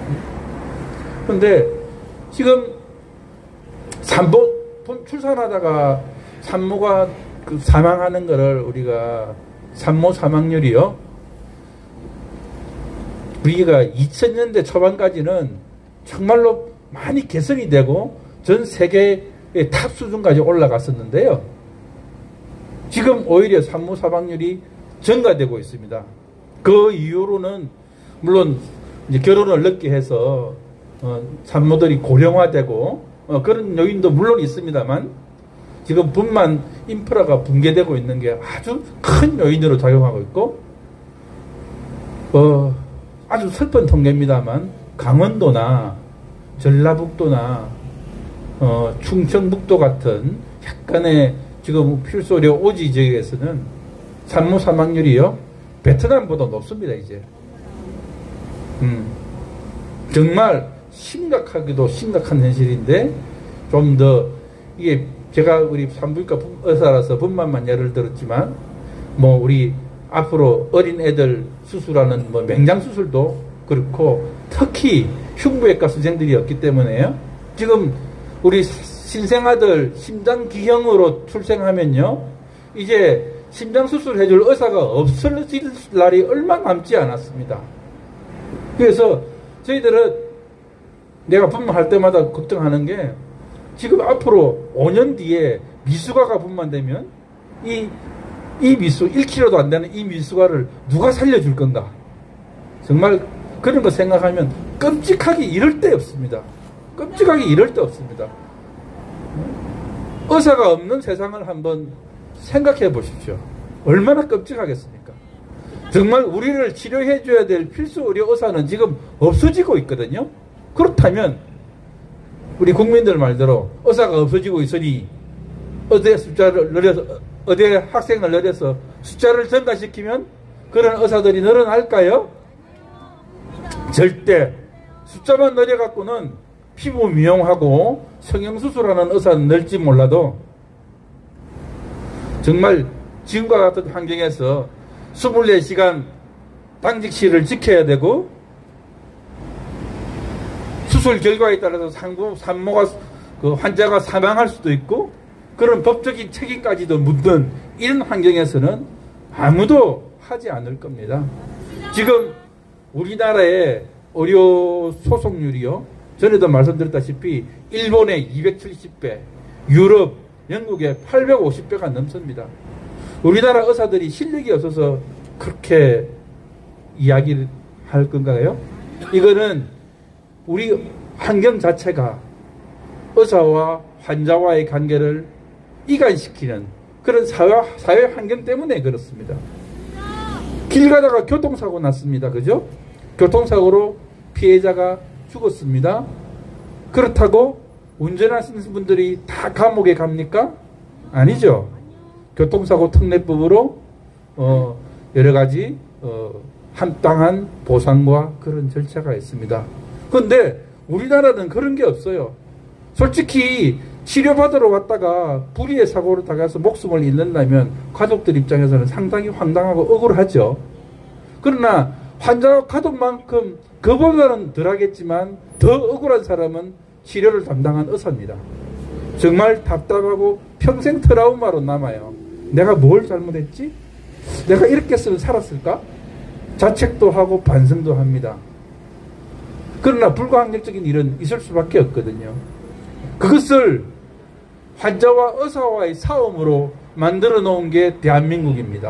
그런데 지금 산모 출산하다가 산모가 그 사망하는 거를 우리가 산모 사망률이요. 우리가 이천 년대 초반까지는 정말로 많이 개선이 되고 전 세계의 탑 수준까지 올라갔었는데요. 지금 오히려 산모 사망률이 증가되고 있습니다. 그 이후로는 물론 이제 결혼을 늦게 해서 어, 산모들이 고령화되고 어, 그런 요인도 물론 있습니다만 지금 분만 인프라가 붕괴되고 있는 게 아주 큰 요인으로 작용하고 있고 어, 아주 슬픈 통계입니다만 강원도나 전라북도나 어, 충청북도 같은 약간의 지금 필수의료 오지 지역에서는 산모 사망률이요 베트남보다 높습니다. 이제 음, 정말 심각하기도 심각한 현실인데 좀 더 이게 제가 우리 산부인과 의사라서 분만만 예를 들었지만 뭐 우리 앞으로 어린 애들 수술하는 뭐 맹장 수술도 그렇고 특히 흉부외과 선생들이 없기 때문에요. 지금 우리 신생아들 심장 기형으로 출생하면요 이제 심장 수술 해줄 의사가 없어질 날이 얼마 남지 않았습니다. 그래서 저희들은 내가 분만할 때마다 걱정하는 게 지금 앞으로 오 년 뒤에 미숙아가 분만되면 이, 이 미수 일 킬로그램도 안 되는 이 미숙아를 누가 살려줄 건가. 정말 그런 거 생각하면 끔찍하게 이럴 데 없습니다. 끔찍하게 이럴 데 없습니다. 의사가 없는 세상을 한번 생각해 보십시오. 얼마나 끔찍하겠습니까? 정말 우리를 치료해 줘야 될 필수 의료 의사는 지금 없어지고 있거든요. 그렇다면 우리 국민들 말대로 의사가 없어지고 있으니 어디 숫자를 늘려서 어디 학생을 늘려서 숫자를 증가시키면 그런 의사들이 늘어날까요? 절대. 숫자만 늘려갖고는 피부 미용하고 성형수술하는 의사는 늘지 몰라도 정말 지금과 같은 환경에서 이십사 시간 당직실을 지켜야 되고 수술 결과에 따라서 상부, 산모가, 그 환자가 사망할 수도 있고 그런 법적인 책임까지도 묻는 이런 환경에서는 아무도 하지 않을 겁니다. 지금 우리나라의 의료 소송률이요. 전에도 말씀드렸다시피 일본의 이백칠십 배, 유럽, 영국의 팔백오십 배가 넘습니다. 우리나라 의사들이 실력이 없어서 그렇게 이야기를 할 건가요? 이거는 우리 환경 자체가 의사와 환자와의 관계를 이간시키는 그런 사회, 사회 환경 때문에 그렇습니다. 길 가다가 교통사고 났습니다. 그죠? 교통사고로 피해자가 죽었습니다. 그렇다고 운전하시는 분들이 다 감옥에 갑니까? 아니죠. 교통사고 특례법으로 어, 여러 가지 어, 합당한 보상과 그런 절차가 있습니다. 그런데 우리나라는 그런 게 없어요. 솔직히 치료받으러 왔다가 불의의 사고로 당해서 목숨을 잃는다면 가족들 입장에서는 상당히 황당하고 억울하죠. 그러나 환자와 가족만큼 그보다는 덜하겠지만 더 억울한 사람은 치료를 담당한 의사입니다. 정말 답답하고 평생 트라우마로 남아요. 내가 뭘 잘못했지? 내가 이렇게 했으면 살았을까? 자책도 하고 반성도 합니다. 그러나 불가항력적인 일은 있을 수밖에 없거든요. 그것을 환자와 의사와의 싸움으로 만들어 놓은 게 대한민국입니다.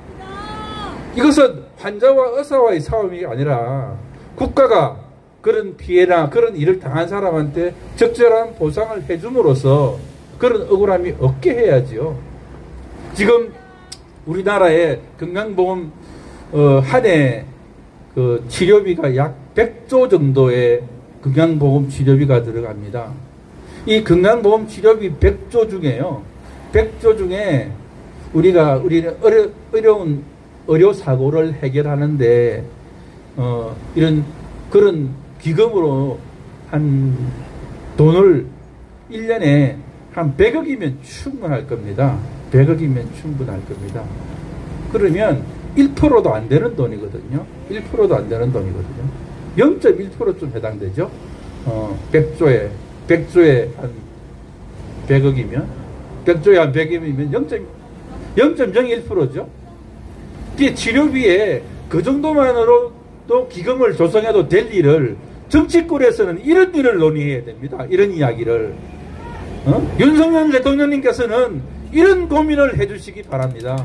이것은 환자와 의사와의 싸움이 아니라 국가가 그런 피해나 그런 일을 당한 사람한테 적절한 보상을 해줌으로써 그런 억울함이 없게 해야죠. 지금 우리나라의 건강보험 어, 한 해 그 치료비가 약 백조 정도의 건강보험 치료비가 들어갑니다. 이 건강보험 치료비 백조 중에요. 백조 중에 우리가 우리는 어려, 어려운 의료사고를 해결하는데 어, 이런 그런 기금으로 한 돈을 일 년에 한 백억이면 충분할 겁니다. 백억이면 충분할 겁니다. 그러면 일 퍼센트도 안 되는 돈이거든요. 일 퍼센트도 안 되는 돈이거든요. 영 점 일 퍼센트쯤 해당되죠. 어, 백조에, 백조에 한 백억이면, 백조에 한 백억이면 영 점 영일 퍼센트죠. 이 치료비에 그 정도만으로도 기금을 조성해도 될 일을 정치권에서는 이런 일을 논의해야 됩니다. 이런 이야기를. 어? 윤석열 대통령님께서는 이런 고민을 해주시기 바랍니다.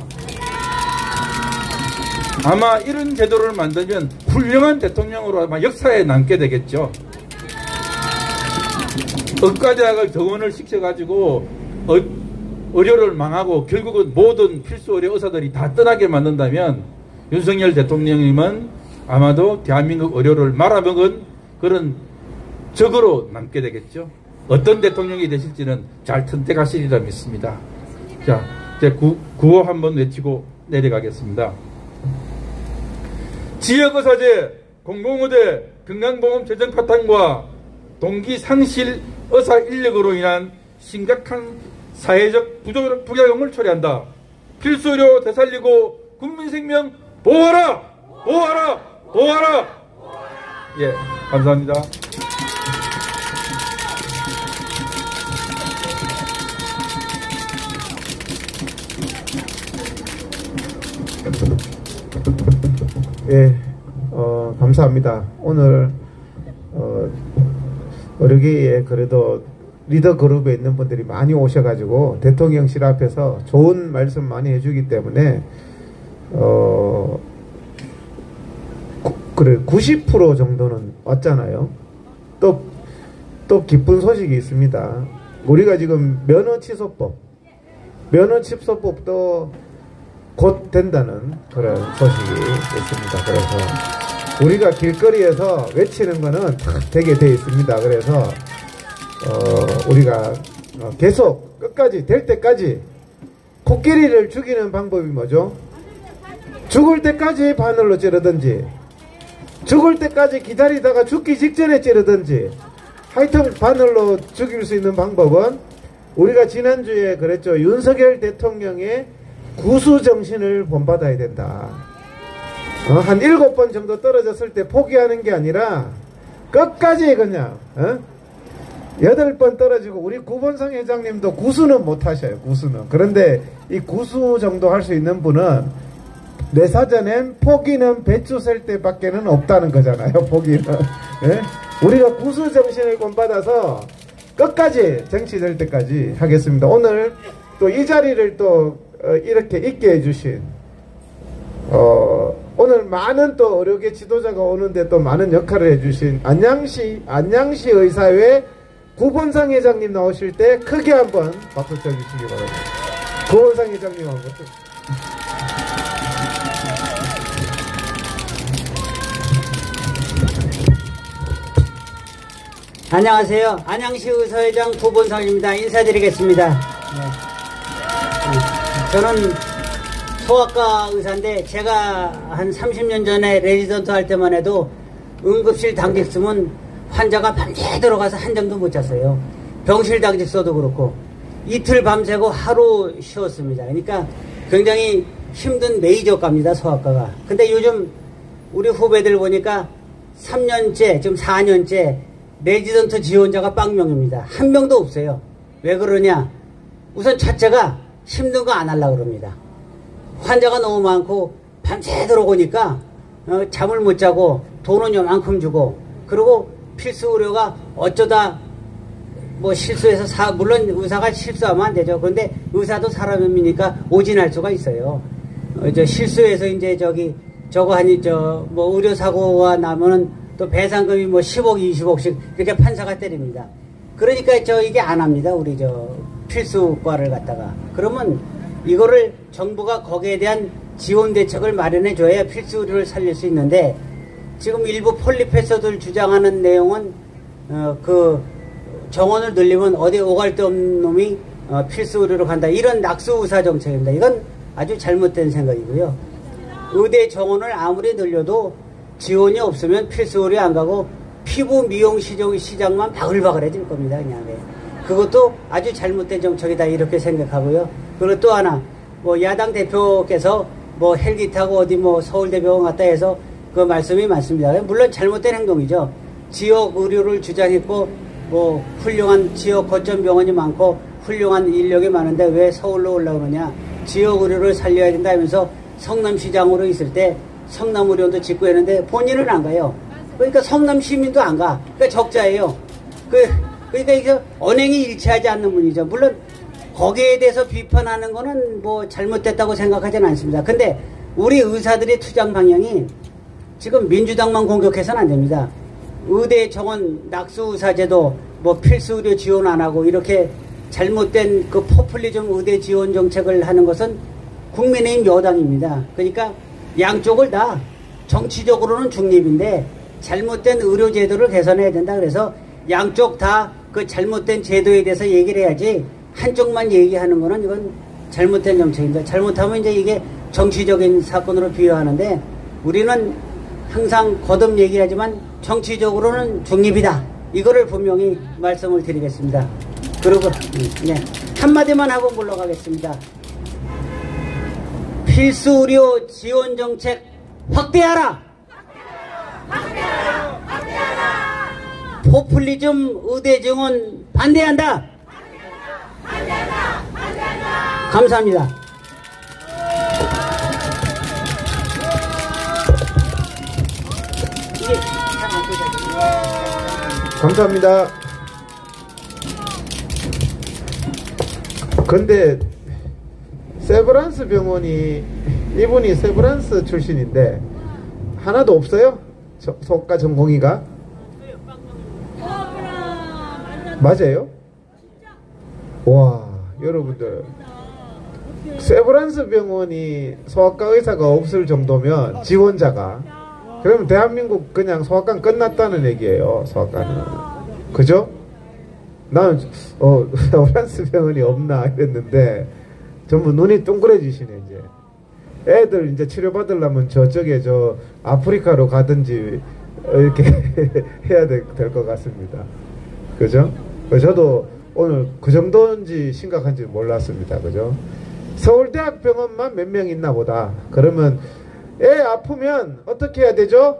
아마 이런 제도를 만들면 훌륭한 대통령으로 아마 역사에 남게 되겠죠. 의과대학을 정원을 시켜가지고 어, 의료를 망하고 결국은 모든 필수 의료 의사들이 다 떠나게 만든다면 윤석열 대통령님은 아마도 대한민국 의료를 말아먹은 그런 적으로 남게 되겠죠. 어떤 대통령이 되실지는 잘 선택하시리라 믿습니다. 자, 이제 구, 구호 한번 외치고 내려가겠습니다. 지역의사제, 공공의대, 건강보험 재정 파탄과 동기 상실 의사 인력으로 인한 심각한 사회적 부작용을 처리한다. 필수의료 되살리고 국민 생명 보호하라! 보호하라! 보호하라! 예, 감사합니다. 예, 어, 감사합니다. 오늘 어, 의료계에 그래도 리더 그룹에 있는 분들이 많이 오셔가지고 대통령실 앞에서 좋은 말씀 많이 해주기 때문에 어, 구, 그래 구십 퍼센트 정도는 왔잖아요. 또, 또 기쁜 소식이 있습니다. 우리가 지금 면허 취소법, 면허 취소법도 곧 된다는 그런 소식이 있습니다. 그래서 우리가 길거리에서 외치는 거는 다 되게 돼 있습니다. 그래서 어, 우리가 계속 끝까지 될 때까지 코끼리를 죽이는 방법이 뭐죠? 죽을 때까지 바늘로 찌르든지 죽을 때까지 기다리다가 죽기 직전에 찌르든지 하여튼 바늘로 죽일 수 있는 방법은 우리가 지난주에 그랬죠. 윤석열 대통령의 구수정신을 본받아야 된다. 어, 한 일곱 번 정도 떨어졌을 때 포기하는 게 아니라 끝까지 그냥 어? 여덟 번 떨어지고 우리 구본상 회장님도 구수는 못하셔요. 구수는. 그런데 이 구수 정도 할 수 있는 분은 내 사전엔 포기는 배추 셀 때밖에는 없다는 거잖아요. 포기는. 예? 우리가 구수 정신을 본받아서 끝까지 정치될 때까지 하겠습니다. 오늘 또 이 자리를 또 어, 이렇게 있게 해주신 어, 오늘 많은 또 의료계 지도자가 오는데 또 많은 역할을 해주신 안양시 안양시 의사회 구본상 회장님 나오실 때 크게 한번 박수 쳐주시기 바랍니다. 구본상 회장님 한번. 안녕하세요. 안양시 의사회장 구본상입니다. 인사드리겠습니다. 네. 저는 소아과 의사인데 제가 한 삼십 년 전에 레지던트 할 때만 해도 응급실 당직 쓰면 환자가 밤새 들어가서 한 점도 못 잤어요. 병실 당직 써도 그렇고 이틀 밤새고 하루 쉬었습니다. 그러니까 굉장히 힘든 메이저과입니다. 소아과가. 근데 요즘 우리 후배들 보니까 삼 년째 지금 사 년째 레지던트 지원자가 빵명입니다. 한 명도 없어요. 왜 그러냐? 우선 첫째가 힘든 거 안 하려고 그럽니다. 환자가 너무 많고 밤새 들어오니까 어, 잠을 못 자고 돈은 요만큼 주고 그리고 필수 의료가 어쩌다 뭐 실수해서 사, 물론 의사가 실수하면 안 되죠. 그런데 의사도 사람이니까 오진할 수가 있어요. 어, 저 실수해서 이제 저기 저거 하니 저 뭐 의료사고가 나면은 또 배상금이 뭐 십억, 이십억씩 이렇게 판사가 때립니다. 그러니까 저 이게 안 합니다. 우리 저 필수과를 갖다가. 그러면 이거를 정부가 거기에 대한 지원 대책을 마련해 줘야 필수 의료를 살릴 수 있는데 지금 일부 폴리페서들 주장하는 내용은 어, 그 정원을 늘리면 어디 오갈 데 없는 놈이 어, 필수 의료로 간다. 이런 낙수 의사 정책입니다. 이건 아주 잘못된 생각이고요. 의대 정원을 아무리 늘려도 지원이 없으면 필수 의료 안 가고 피부 미용 시장, 시장만 바글바글해질 겁니다. 그냥. 그것도 아주 잘못된 정책이다 이렇게 생각하고요. 그리고 또 하나 뭐 야당 대표께서 뭐 헬기 타고 어디 뭐 서울대병원 갔다 해서 그 말씀이 많습니다. 물론 잘못된 행동이죠. 지역 의료를 주장했고 뭐 훌륭한 지역 거점 병원이 많고 훌륭한 인력이 많은데 왜 서울로 올라오느냐. 지역 의료를 살려야 된다 하면서 성남시장으로 있을 때 성남의료원도 짓고 했는데 본인은 안 가요. 그러니까 성남 시민도 안 가. 그러니까 적자예요. 그, 그러니까 이게 언행이 일치하지 않는 분이죠. 물론 거기에 대해서 비판하는 거는 뭐 잘못됐다고 생각하지는 않습니다. 근데 우리 의사들의 투쟁 방향이 지금 민주당만 공격해서는 안 됩니다. 의대 정원 낙수 의사제도 뭐 필수 의료 지원 안 하고 이렇게 잘못된 그 포퓰리즘 의대 지원 정책을 하는 것은 국민의힘 여당입니다. 그러니까 양쪽을 다 정치적으로는 중립인데 잘못된 의료 제도를 개선해야 된다. 그래서 양쪽 다 그 잘못된 제도에 대해서 얘기를 해야지 한쪽만 얘기하는 거는 이건 잘못된 정책입니다. 잘못하면 이제 이게 정치적인 사건으로 비유하는데 우리는 항상 거듭 얘기하지만 정치적으로는 중립이다. 이거를 분명히 말씀을 드리겠습니다. 그리고 네, 한마디만 하고 물러가겠습니다. 필수 의료 지원 정책 확대하라. 확대하라. 확대하라. 포퓰리즘 의대 정원 반대한다. 반대한다. 반대한다. 감사합니다. 이게 잘안 되죠. 감사합니다. 근데 세브란스 병원이 이분이 세브란스 출신인데 하나도 없어요? 저, 소아과 전공의가? 맞아요? 와, 여러분들 세브란스 병원이 소아과 의사가 없을 정도면 지원자가 그러면 대한민국 그냥 소아과는 끝났다는 얘기예요. 소아과는. 그죠? 나는 어 세브란스 병원이 없나 이랬는데 전부 눈이 둥그레지시네 이제. 애들 이제 치료받으려면 저쪽에 저 아프리카로 가든지 이렇게 해야 될 것 같습니다. 그죠? 저도 오늘 그 정도인지 심각한지 몰랐습니다. 그죠? 서울대학병원만 몇 명 있나 보다. 그러면 애 아프면 어떻게 해야 되죠?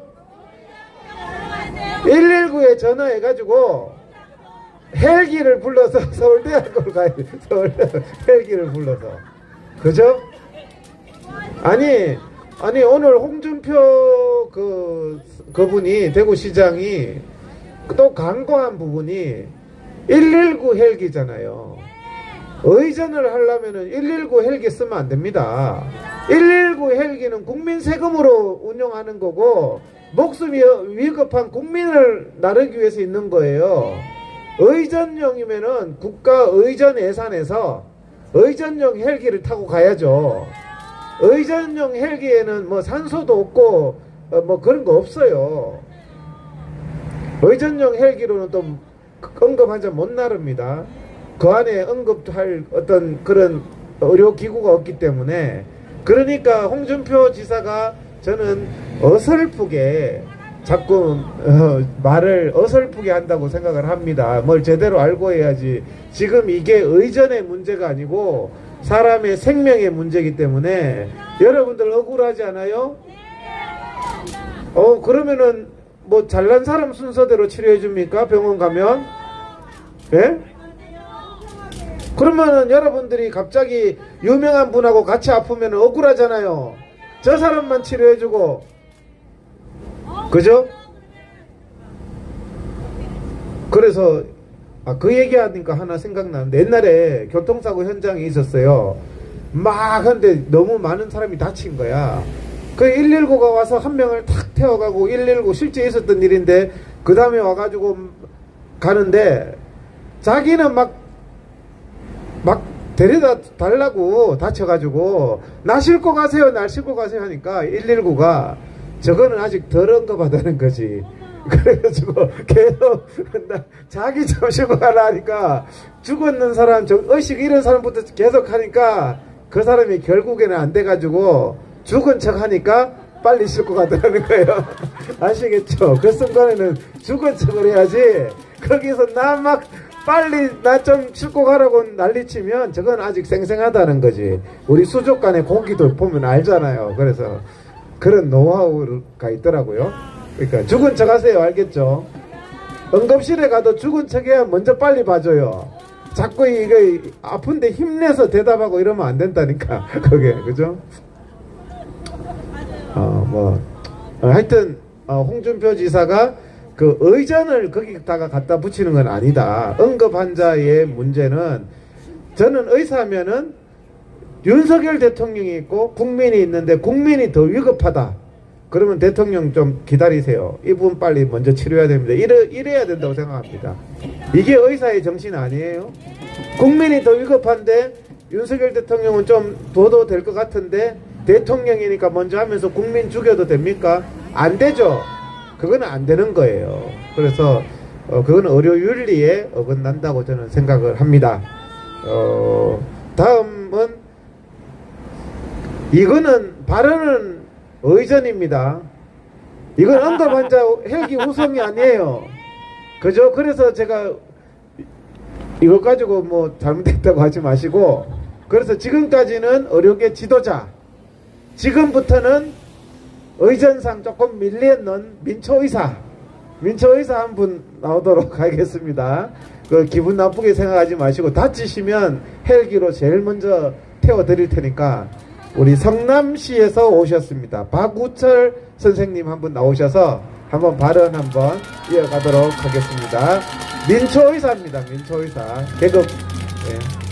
일일구에 전화해가지고 헬기를 불러서 서울대학으로 가야 돼. 서울대 헬기를 불러서. 그죠? 아니, 아니, 오늘 홍준표 그, 그분이, 대구시장이 또 간과한 부분이 일일구 헬기잖아요. 의전을 하려면은 일일구 헬기 쓰면 안 됩니다. 일일구 헬기는 국민 세금으로 운영하는 거고, 목숨이 위급한 국민을 나르기 위해서 있는 거예요. 의전용이면은 국가 의전 예산에서 의전용 헬기를 타고 가야죠. 의전용 헬기에는 뭐 산소도 없고 어 뭐 그런 거 없어요. 의전용 헬기로는 또 응급 환자 못 나릅니다. 그 안에 응급할 어떤 그런 의료기구가 없기 때문에. 그러니까 홍준표 지사가 저는 어설프게 자꾸 어, 말을 어설프게 한다고 생각을 합니다. 뭘 제대로 알고 해야지. 지금 이게 의전의 문제가 아니고 사람의 생명의 문제이기 때문에. 여러분들 억울하지 않아요? 어 그러면은 뭐 잘난 사람 순서대로 치료해 줍니까? 병원 가면? 예? 그러면은 여러분들이 갑자기 유명한 분하고 같이 아프면 억울하잖아요. 저 사람만 치료해 주고. 그죠? 그래서 아, 그 얘기하니까 하나 생각나는데, 옛날에 교통사고 현장에 있었어요. 막 근데 너무 많은 사람이 다친 거야. 그 일일구가 와서 한 명을 탁 태워가고, 일일구 실제 있었던 일인데 그 다음에 와가지고 가는데 자기는 막 막 데려다 달라고 다쳐가지고 나 싣고 가세요 나 싣고 가세요 하니까 일일구가 저거는 아직 덜 언급하다는 거지. 그래가지고 계속 자기 좀 쉬고 가라 하니까 죽었는 사람, 저 의식 잃은 사람부터 계속 하니까 그 사람이 결국에는 안 돼가지고 죽은 척 하니까 빨리 싣고 가더라는 거예요. 아시겠죠? 그 순간에는 죽은 척을 해야지. 거기서 나 막 빨리 나 좀 싣고 가라고 난리치면 저건 아직 생생하다는 거지. 우리 수족관에 고기도 보면 알잖아요. 그래서 그런 노하우가 있더라고요. 그러니까 죽은 척 하세요. 알겠죠? 응급실에 가도 죽은 척 해야 먼저 빨리 봐줘요. 자꾸 이거 아픈데 힘내서 대답하고 이러면 안 된다니까. 그게 그죠? 어 뭐 어, 하여튼 어, 홍준표 지사가 그 의전을 거기다가 갖다 붙이는 건 아니다. 응급 환자의 문제는, 저는 의사면은 윤석열 대통령이 있고 국민이 있는데 국민이 더 위급하다. 그러면 대통령 좀 기다리세요. 이분 빨리 먼저 치료해야 됩니다. 이래, 이래야 된다고 생각합니다. 이게 의사의 정신 아니에요? 국민이 더 위급한데 윤석열 대통령은 좀 둬도 될 것 같은데 대통령이니까 먼저 하면서 국민 죽여도 됩니까? 안 되죠. 그건 안 되는 거예요. 그래서 어, 그건 의료윤리에 어긋난다고 저는 생각을 합니다. 어, 다음은 이거는 발언은 의전입니다. 이건 응급환자 헬기 우성이 아니에요. 그죠? 그래서 제가 이거 가지고 뭐 잘못했다고 하지 마시고, 그래서 지금까지는 의료계 지도자, 지금부터는 의전상 조금 밀리는 민초의사, 민초의사 한 분 나오도록 하겠습니다. 그 기분 나쁘게 생각하지 마시고, 다치시면 헬기로 제일 먼저 태워드릴 테니까. 우리 성남시에서 오셨습니다. 박우철 선생님 한 분 나오셔서 한번 발언 한번 이어가도록 하겠습니다. 민초의사입니다. 민초의사. 계급. 예.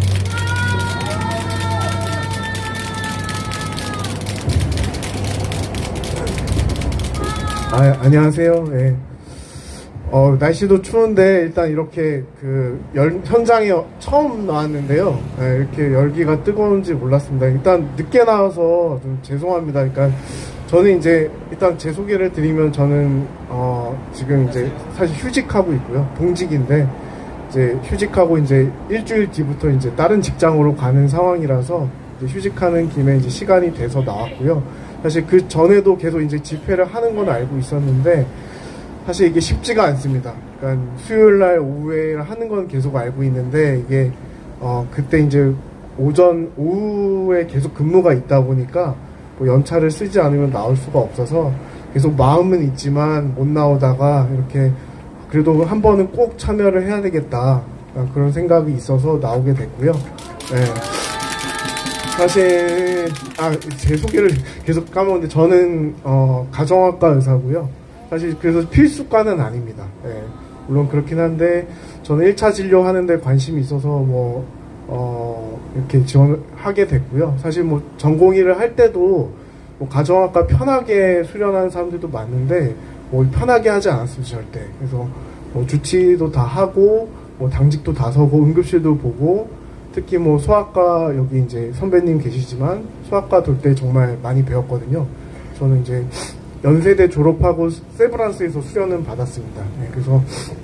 아, 안녕하세요. 네. 어, 날씨도 추운데 일단 이렇게 그 열, 현장에 처음 나왔는데요. 네, 이렇게 열기가 뜨거운지 몰랐습니다. 일단 늦게 나와서 좀 죄송합니다. 그러니까 저는 이제 일단 제 소개를 드리면 저는 어, 지금 이제 사실 휴직하고 있고요. 동직인데 이제 휴직하고 이제 일주일 뒤부터 이제 다른 직장으로 가는 상황이라서 이제 휴직하는 김에 이제 시간이 돼서 나왔고요. 사실 그 전에도 계속 이제 집회를 하는 건 알고 있었는데 사실 이게 쉽지가 않습니다. 그러니까 수요일 날 오후에 하는 건 계속 알고 있는데 이게 어 그때 이제 오전 오후에 계속 근무가 있다 보니까 뭐 연차를 쓰지 않으면 나올 수가 없어서 계속 마음은 있지만 못 나오다가 이렇게 그래도 한 번은 꼭 참여를 해야 되겠다 그런 생각이 있어서 나오게 됐고요. 네. 사실 아 제 소개를 계속 까먹었는데 저는 어 가정학과 의사고요. 사실 그래서 필수과는 아닙니다. 네. 물론 그렇긴 한데 저는 일 차 진료 하는데 관심이 있어서 뭐 어 이렇게 지원을 하게 됐고요. 사실 뭐 전공의를 할 때도 뭐 가정학과 편하게 수련하는 사람들도 많은데 뭐 편하게 하지 않았습니다. 절대. 그래서 뭐 주치도 다 하고 뭐 당직도 다 서고 응급실도 보고 특히 뭐 소아과 여기 이제 선배님 계시지만 소아과 돌 때 정말 많이 배웠거든요. 저는 이제 연세대 졸업하고 세브란스에서 수련은 받았습니다. 네, 그래서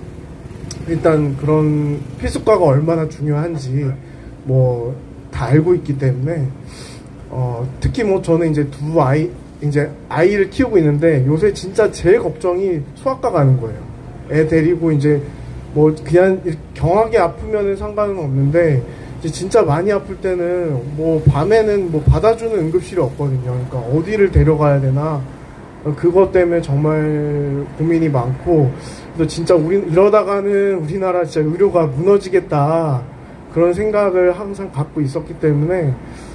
일단 그런 필수과가 얼마나 중요한지 뭐 다 알고 있기 때문에 어 특히 뭐 저는 이제 두 아이 이제 아이를 키우고 있는데 요새 진짜 제일 걱정이 소아과 가는 거예요. 애 데리고 이제 뭐 그냥 경하게 아프면은 상관은 없는데 이제 진짜 많이 아플 때는 뭐 밤에는 뭐 받아주는 응급실이 없거든요. 그러니까 어디를 데려가야 되나 그것 때문에 정말 고민이 많고 그래서 진짜 우리 이러다가는 우리나라 진짜 의료가 무너지겠다 그런 생각을 항상 갖고 있었기 때문에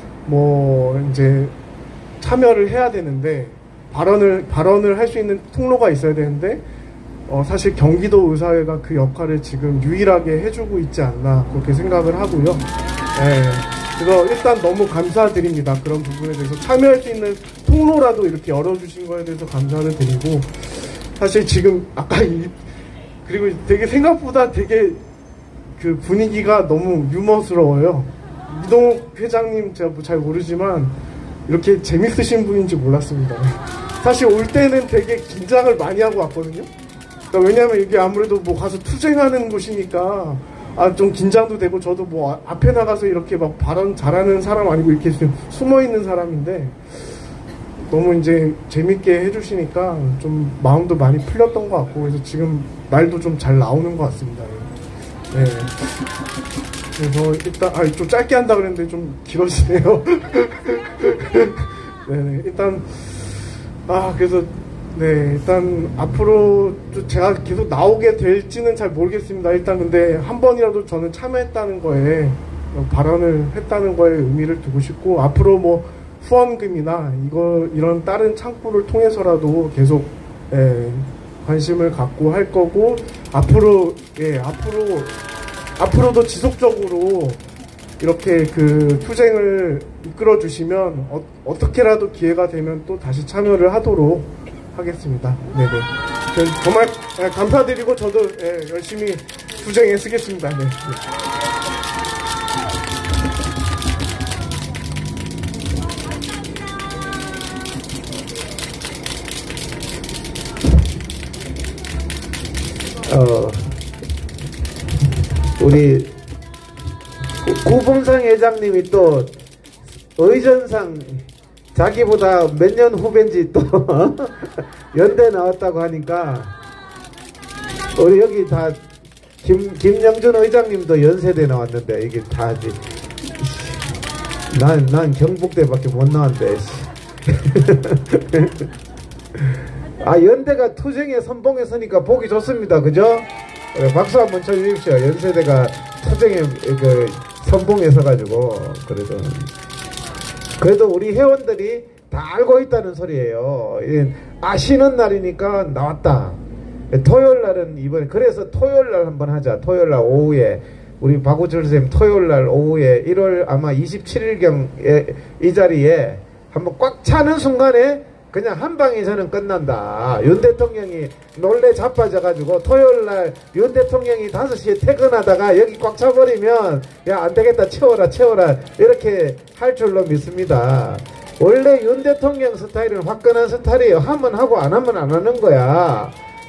뭐 이제 참여를 해야 되는데 발언을 발언을 할 수 있는 통로가 있어야 되는데 어 사실 경기도 의사회가 그 역할을 지금 유일하게 해주고 있지 않나 그렇게 생각을 하고요. 네. 그래서 일단 너무 감사드립니다. 그런 부분에 대해서 참여할 수 있는 통로라도 이렇게 열어주신 거에 대해서 감사를 드리고 사실 지금 아까 이 그리고 되게 생각보다 되게 그 분위기가 너무 유머스러워요. 이동욱 회장님 제가 뭐 잘 모르지만 이렇게 재밌으신 분인지 몰랐습니다. 사실 올 때는 되게 긴장을 많이 하고 왔거든요. 그러니까 왜냐면 이게 아무래도 뭐 가서 투쟁하는 곳이니까 아 좀 긴장도 되고 저도 뭐 앞에 나가서 이렇게 막 발언 잘하는 사람 아니고 이렇게 숨어 있는 사람인데 너무 이제 재밌게 해주시니까 좀 마음도 많이 풀렸던 것 같고 그래서 지금 말도 좀 잘 나오는 것 같습니다. 네. 그래서 일단 아 좀 짧게 한다 그랬는데 좀 길어지네요. 네, 일단 아 그래서 네 일단 앞으로 제가 계속 나오게 될지는 잘 모르겠습니다. 일단 근데 한 번이라도 저는 참여했다는 거에 발언을 했다는 거에 의미를 두고 싶고 앞으로 뭐 후원금이나 이거 이런 다른 창구를 통해서라도 계속 예, 관심을 갖고 할 거고 앞으로 예 앞으로 앞으로도 지속적으로 이렇게 그 투쟁을 이끌어 주시면 어, 어떻게라도 기회가 되면 또 다시 참여를 하도록 하겠습니다. 네네. 정말 감사드리고 저도 예, 열심히 투쟁에 쓰겠습니다. 네. 어, 우리 구봉상 회장님이 또 의전상 자기보다 몇 년 후배인지 또 연대 나왔다고 하니까 우리 여기 다 김, 김영준 의장님도 연세대 나왔는데 이게 다 난, 난 경북대밖에 못 나왔는데 아 연대가 투쟁에 선봉에 서니까 보기 좋습니다. 그죠? 박수 한번 쳐주십시오. 연세대가 투쟁에 그 선봉에 서가지고 그래도 그래도 우리 회원들이 다 알고 있다는 소리예요. 아시는 날이니까 나왔다. 토요일 날은 이번에 그래서 토요일 날 한번 하자. 토요일 날 오후에 우리 박우철 선생님 토요일 날 오후에 일월 아마 이십칠일경에 이 자리에 한번 꽉 차는 순간에 그냥 한 방에 저는 끝난다. 윤 대통령이 놀래 자빠져가지고 토요일날 윤 대통령이 다섯 시에 퇴근하다가 여기 꽉 차버리면 야 안되겠다 채워라 채워라 이렇게 할 줄로 믿습니다. 원래 윤 대통령 스타일은 화끈한 스타일이에요. 하면 하고 안 하면 안 하는 거야.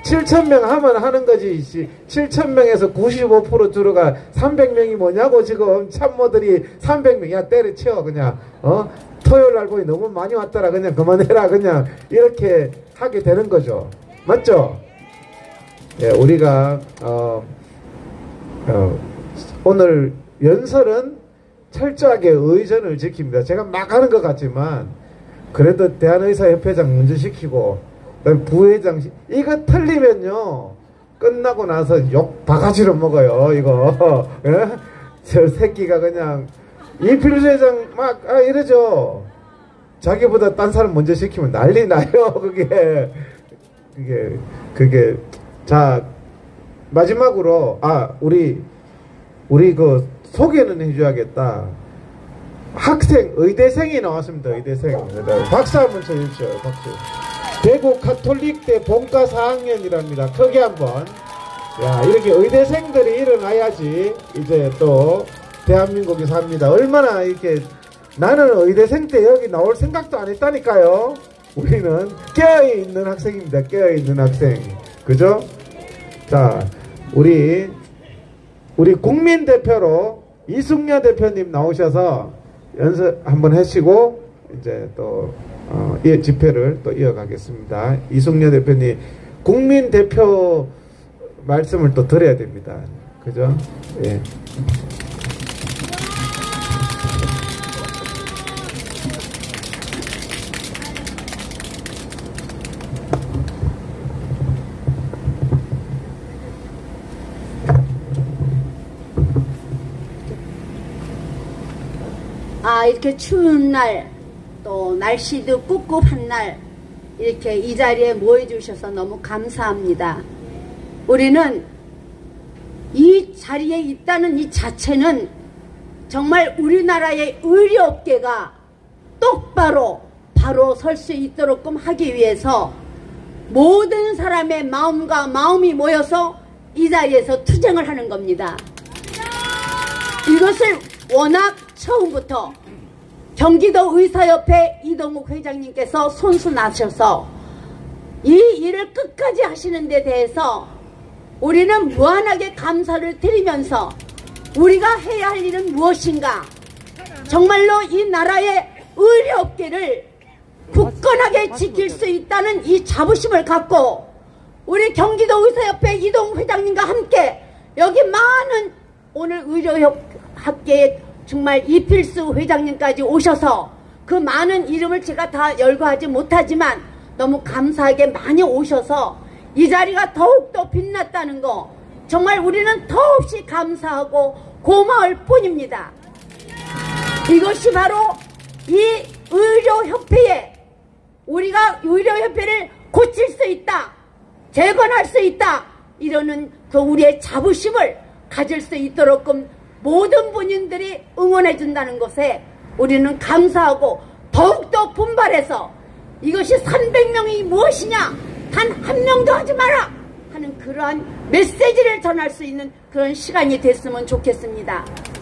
칠천 명 하면 하는 거지. 칠천 명에서 구십오 퍼센트 들어가 삼백 명이 뭐냐고. 지금 참모들이 삼백 명, 야 때려쳐 그냥. 어 토요일 날 보니 너무 많이 왔더라, 그냥 그만해라, 그냥 이렇게 하게 되는 거죠. 맞죠? 예, 우리가 어, 어, 오늘 연설은 철저하게 의전을 지킵니다. 제가 막 하는 것 같지만 그래도 대한의사협회장 먼저 시키고 부회장 이거 틀리면요 끝나고 나서 욕 바가지로 먹어요. 이거 예? 저 새끼가 그냥 이필수 회장 막 아, 이러죠. 자기보다 딴 사람 먼저 시키면 난리 나요. 그게 그게 그게 자 마지막으로 아 우리 우리 그 소개는 해줘야겠다. 학생 의대생이 나왔습니다. 의대생 박수 한번 쳐주십시오. 박수. 대구 카톨릭대 본과 사 학년이랍니다. 크게 한번. 야 이렇게 의대생들이 일어나야지 이제 또 대한민국이 삽니다. 얼마나 이렇게 나는 의대생 때 여기 나올 생각도 안 했다니까요. 우리는 깨어있는 학생입니다. 깨어있는 학생. 그죠? 자 우리 우리 국민대표로 이승려 대표님 나오셔서 연습 한번 하시고 이제 또 어, 이 집회를 또 이어가겠습니다. 이승려 대표님 국민대표 말씀을 또 드려야 됩니다. 그죠? 예. 아 이렇게 추운 날 또 날씨도 꿉꿉한 날 이렇게 이 자리에 모여주셔서 너무 감사합니다. 우리는 이 자리에 있다는 이 자체는 정말 우리나라의 의료업계가 똑바로 바로 설 수 있도록끔 하기 위해서 모든 사람의 마음과 마음이 모여서 이 자리에서 투쟁을 하는 겁니다. 이것을 워낙 처음부터 경기도 의사협회 이동욱 회장님께서 손수나셔서 이 일을 끝까지 하시는 데 대해서 우리는 무한하게 감사를 드리면서 우리가 해야 할 일은 무엇인가, 정말로 이 나라의 의료업계를 굳건하게 지킬 수 있다는 이 자부심을 갖고 우리 경기도 의사협회 이동욱 회장님과 함께 여기 많은 오늘 의료학계의 정말 이필수 회장님까지 오셔서 그 많은 이름을 제가 다 열거하지 못하지만 너무 감사하게 많이 오셔서 이 자리가 더욱더 빛났다는 거 정말 우리는 더없이 감사하고 고마울 뿐입니다. 이것이 바로 이 의료협회에 우리가 의료협회를 고칠 수 있다, 재건할 수 있다, 이러는 그 우리의 자부심을 가질 수 있도록끔 모든 분인들이 응원해 준다는 것에 우리는 감사하고 더욱더 분발해서 이것이 삼백 명이 무엇이냐, 단 한 명도 하지 마라 하는 그러한 메시지를 전할 수 있는 그런 시간이 됐으면 좋겠습니다.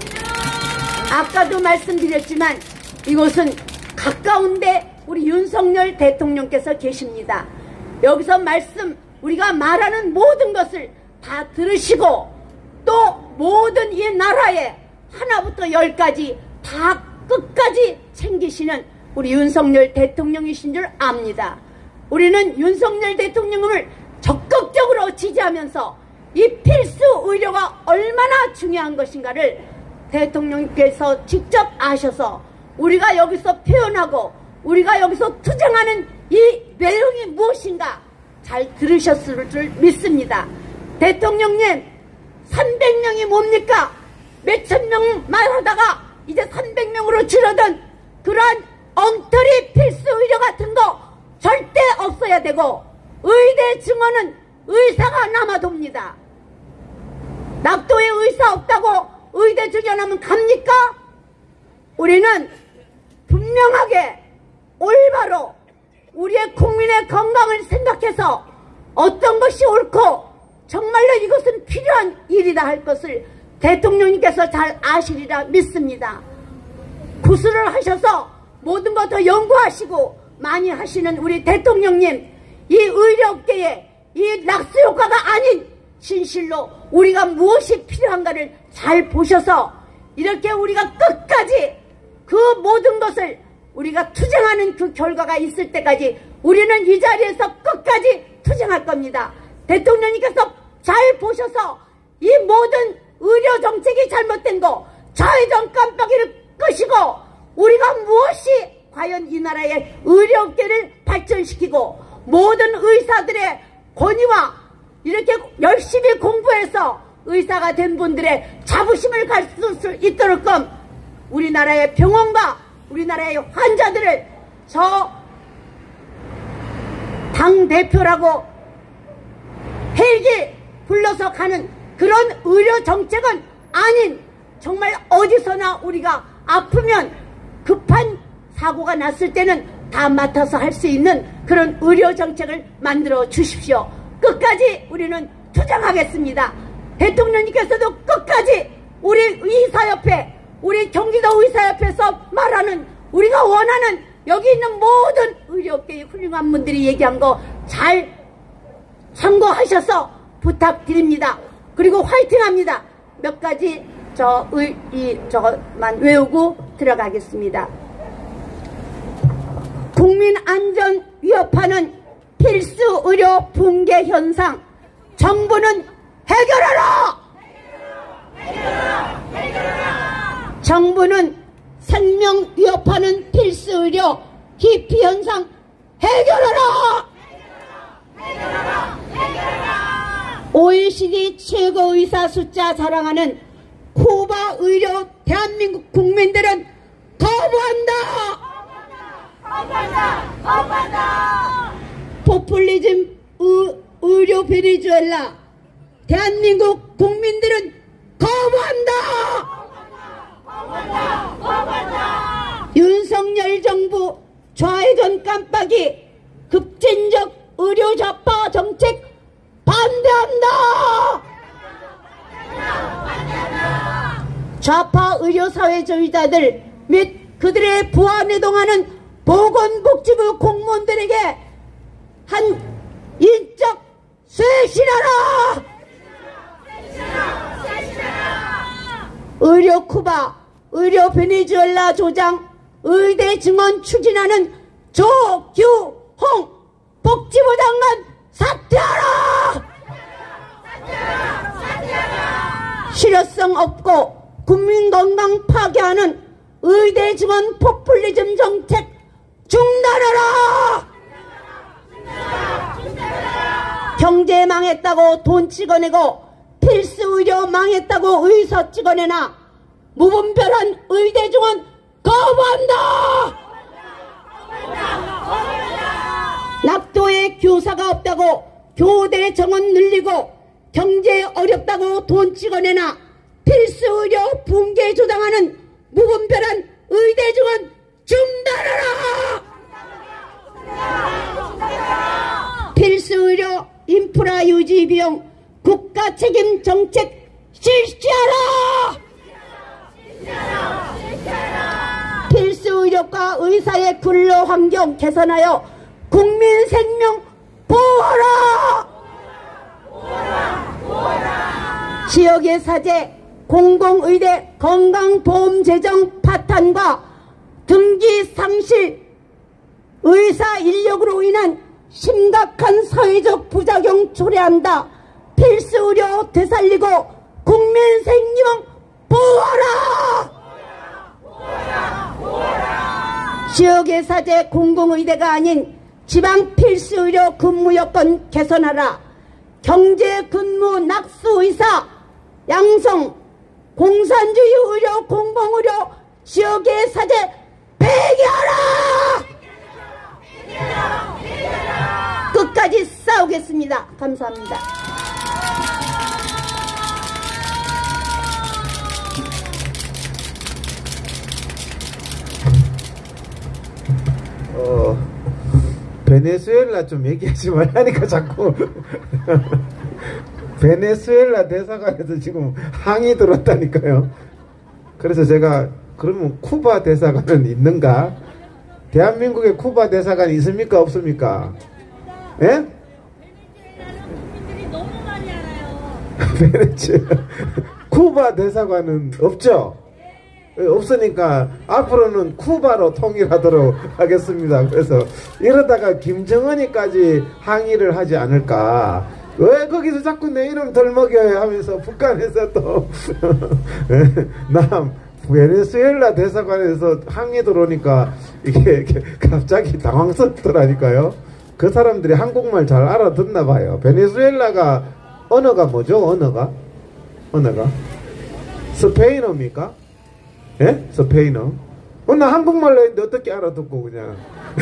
아까도 말씀드렸지만 이곳은 가까운데 우리 윤석열 대통령께서 계십니다. 여기서 말씀 우리가 말하는 모든 것을 다 들으시고 또 모든 이 나라에 하나부터 열까지 다 끝까지 챙기시는 우리 윤석열 대통령이신 줄 압니다. 우리는 윤석열 대통령을 적극적으로 지지하면서 이 필수 의료가 얼마나 중요한 것인가를 대통령께서 직접 아셔서 우리가 여기서 표현하고 우리가 여기서 투쟁하는 이 내용이 무엇인가 잘 들으셨을 줄 믿습니다. 대통령님, 삼백 명이 뭡니까? 몇천 명 말하다가 이제 삼백 명으로 줄어든 그러한 엉터리 필수 의료 같은 거 절대 없어야 되고, 의대 증원은 의사가 남아돕니다. 낙도에 의사 없다고 의대 증원하면 갑니까? 우리는 분명하게 올바로 우리의 국민의 건강을 생각해서 어떤 것이 옳고 정말로 이것은 필요한 일이다 할 것을 대통령님께서 잘 아시리라 믿습니다. 구술을 하셔서 모든 것 더 연구하시고 많이 하시는 우리 대통령님, 이 의료업계에 이 낙수 효과가 아닌 진실로 우리가 무엇이 필요한가를 잘 보셔서 이렇게 우리가 끝까지 그 모든 것을 우리가 투쟁하는 그 결과가 있을 때까지 우리는 이 자리에서 끝까지 투쟁할 겁니다. 대통령님께서 잘 보셔서 이 모든 의료 정책이 잘못된 거 좌회전 깜빡이를 끄시고 우리가 무엇이 과연 이 나라의 의료업계를 발전시키고 모든 의사들의 권위와 이렇게 열심히 공부해서 의사가 된 분들의 자부심을 가질 수 있도록 우리나라의 병원과 우리나라의 환자들을 저 당대표라고 헬기 불러서 가는 그런 의료 정책은 아닌 정말 어디서나 우리가 아프면 급한 사고가 났을 때는 다 맡아서 할 수 있는 그런 의료 정책을 만들어 주십시오. 끝까지 우리는 투쟁하겠습니다. 대통령님께서도 끝까지 우리 의사협회, 우리 경기도 의사협회에서 말하는 우리가 원하는 여기 있는 모든 의료업계의 훌륭한 분들이 얘기한 거 잘 참고하셔서 부탁드립니다. 그리고 화이팅합니다. 몇 가지 저 의, 이 저것만 외우고 들어가겠습니다. 국민 안전 위협하는 필수 의료 붕괴 현상 정부는 해결하라! 해결하라! 해결하라! 정부는 생명 위협하는 필수 의료 기피 현상 해결하라! 해결하라! 해결하라! 오이시디 최고 의사 숫자 자랑하는 쿠바 의료 대한민국 국민들은 거부한다! 거부한다! 거부한다! 포퓰리즘 의, 의료 베네수엘라 대한민국 국민들은 거부한다! 거부한다! 거부한다! 윤석열 정부 좌회전 깜빡이 급진적 의료 좌파 정책 반대한다! 반대한다! 좌파 의료사회주의자들 및 그들의 부하내동하는 보건복지부 공무원들에게 한 인적 쇄신하라! 의료 쿠바, 의료 베네수엘라 조장, 의대 증원 추진하는 조규홍 복지부 장관 사퇴하라! 사퇴하라! 사퇴하라! 실효성 없고 국민 건강 파괴하는 의대 증원 포퓰리즘 정책 중단하라! 중단하라! 중단하라! 경제 망했다고 돈 찍어내고 필수 의료 망했다고 의사 찍어내나 무분별한 의대 증원 거부한다! 낙도에 교사가 없다고 교대 정원 늘리고 경제 어렵다고 돈 찍어내나 필수 의료 붕괴 조장하는 무분별한 의대 증원 중단하라! 필수 의료 인프라 유지 비용 국가 책임 정책 실시하라! 필수 의료과 의사의 근로 환경 개선하여 국민 생명 보호하라! 지역의 사제 공공의대 건강보험 재정 파탄과 등기 상실 의사 인력으로 인한 심각한 사회적 부작용 초래한다. 필수 의료 되살리고 국민 생명 보호하라! 보호하라! 보호하라! 지역의 사제 공공의대가 아닌 지방 필수 의료 근무 여건 개선하라. 경제 근무 낙수 의사 양성 공산주의 의료 공공의료 지역의 사제 폐기하라! 폐기하라! 폐기하라! 끝까지 싸우겠습니다. 감사합니다. 어, 베네수엘라 좀 얘기하지 말라니까 자꾸. 베네수엘라 대사관에서 지금 항의 들었다니까요. 그래서 제가 그러면 쿠바 대사관은 있는가? 대한민국에 쿠바 대사관이 있습니까? 없습니까? 예? 베네치아. 쿠바 대사관은 없죠? 없으니까 앞으로는 쿠바로 통일하도록 하겠습니다. 그래서 이러다가 김정은이까지 항의를 하지 않을까. 왜 거기서 자꾸 내 이름 덜먹여요 하면서 북한에서 또 남 베네수엘라 대사관에서 항의 들어오니까 이게, 이게 갑자기 당황스럽더라니까요. 그 사람들이 한국말 잘 알아듣나 봐요. 베네수엘라가 언어가 뭐죠? 언어가? 언어가? 스페인어입니까? 예? 스페인어? 어, 나 한국말로 했는데 어떻게 알아듣고 그냥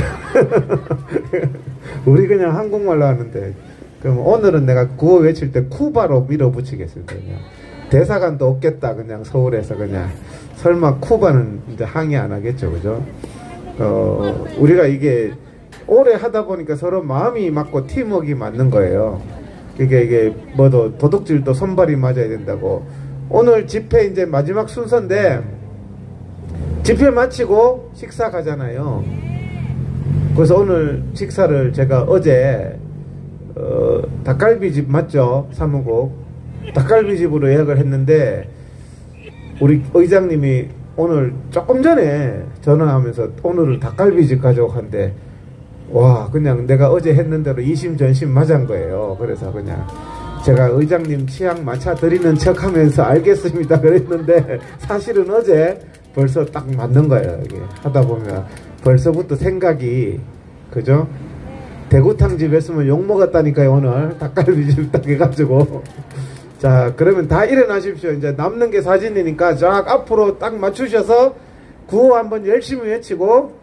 우리 그냥 한국말로 하는데. 그럼 오늘은 내가 구호 외칠 때 쿠바로 밀어붙이겠습니다. 그냥 대사관도 없겠다. 그냥 서울에서 그냥 설마 쿠바는 이제 항의 안 하겠죠, 그죠? 어, 우리가 이게 오래 하다 보니까 서로 마음이 맞고 팀워크가 맞는 거예요. 이게 이게 뭐도 도둑질도 손발이 맞아야 된다고. 오늘 집회 이제 마지막 순서인데 집회 마치고 식사 가잖아요. 그래서 오늘 식사를 제가 어제 어, 닭갈비집 맞죠? 사무국 닭갈비집으로 예약을 했는데 우리 의장님이 오늘 조금 전에 전화하면서 오늘은 닭갈비집 가져오고 한데 와 그냥 내가 어제 했는 대로 이심전심 맞은 거예요. 그래서 그냥 제가 의장님 취향 맞춰 드리는 척 하면서 알겠습니다 그랬는데 사실은 어제 벌써 딱 맞는 거예요. 이게 하다 보면 벌써부터 생각이 그죠? 대구탕집 했으면 욕먹었다니까요. 오늘 닭갈비집 딱 해가지고 자 그러면 다 일어나십시오. 이제 남는 게 사진이니까 쫙 앞으로 딱 맞추셔서 구호 한번 열심히 외치고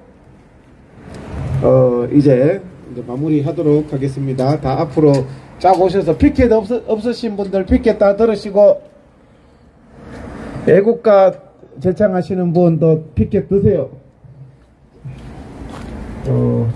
어 이제, 이제 마무리 하도록 하겠습니다. 다 앞으로 쫙 오셔서 피켓 없, 없으신 분들 피켓 다 들으시고 애국가 제창하시는 분도 피켓 드세요. 어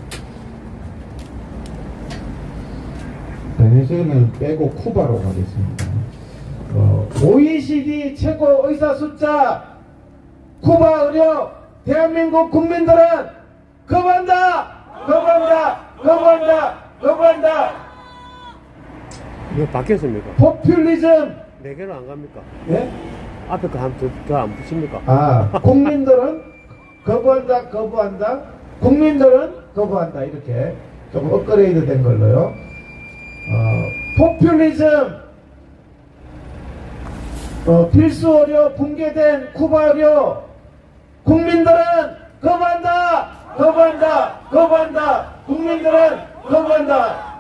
베네수엘라는 빼고 쿠바로 가겠습니다. 어, 오이시디 최고 의사 숫자 쿠바 의료 대한민국 국민들은 거부한다! 거부한다! 거부한다! 거부한다! 이거 바뀌었습니까? 포퓰리즘 네 개는 안 갑니까? 예? 앞에 거 한 더 안 붙입니까? 아 국민들은 거부한다 거부한다 국민들은 거부한다 이렇게 좀 업그레이드 된 걸로요. 어, 포퓰리즘 어, 필수 의료 붕괴된 쿠바 의료 국민들은 거부한다 거부한다 거부한다 국민들은 거부한다.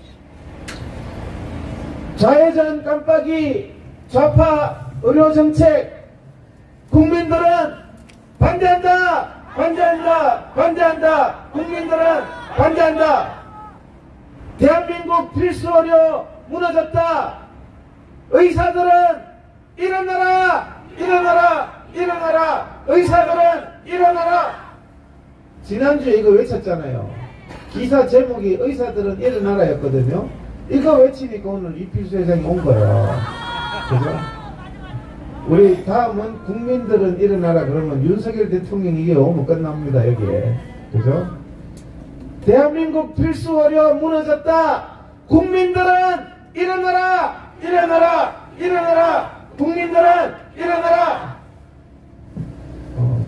좌회전 깜빡이 좌파 의료정책 국민들은 반대한다 반대한다 반대한다 국민들은 반대한다. 대한민국 필수 의료 무너졌다. 의사들은 일어나라 일어나라 일어나라 의사들은 일어나라. 지난주에 이거 외쳤잖아요. 기사 제목이 의사들은 일어나라였거든요. 이거 외치니까 오늘 이필수 회장이 온 거예요. 그죠? 우리 다음은 국민들은 일어나라 그러면 윤석열 대통령이 이게 오면 끝납니다. 여기에. 그죠? 대한민국 필수 의료 무너졌다. 국민들은 일어나라 일어나라 일어나라 국민들은 일어나라. 어.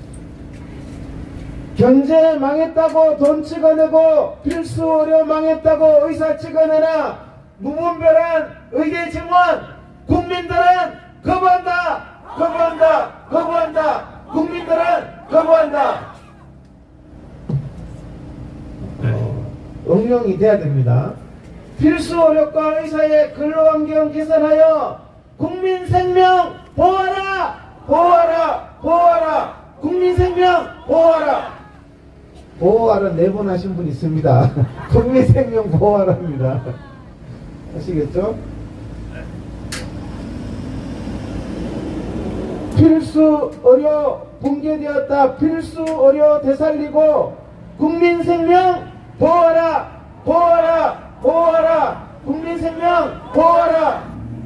경제 망했다고 돈 찍어내고 필수 의료 망했다고 의사 찍어내나 무분별한 의대 증원 국민들은 거부한다 거부한다 거부한다 국민들은 거부한다. 응용이 돼야 됩니다. 필수 의료과 의사의 근로환경 개선하여 국민 생명 보호하라 보호하라 보호하라 국민 생명 보호하라. 보호하라 네 번 하신 분 있습니다. 국민 생명 보호하라입니다. 아시겠죠? 필수 의료 붕괴되었다. 필수 의료 되살리고 국민 생명 보호하라 보호하라 보호하라 국민 생명 보호하라.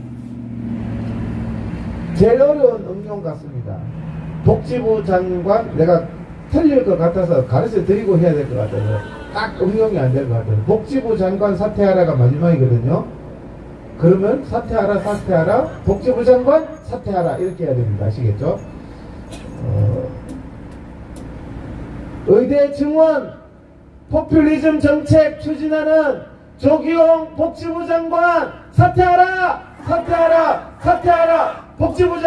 제일 어려운 응용 같습니다. 복지부 장관 내가 틀릴 것 같아서 가르쳐 드리고 해야 될 것 같아요. 딱 응용이 안 될 것 같아요. 복지부 장관 사퇴하라가 마지막이거든요. 그러면 사퇴하라 사퇴하라 복지부 장관 사퇴하라 이렇게 해야 됩니다. 아시겠죠? 어, 의대 증원 포퓰리즘 정책 추진하는 조기용 복지부 장관 사퇴하라 사퇴하라 사퇴하라 복지부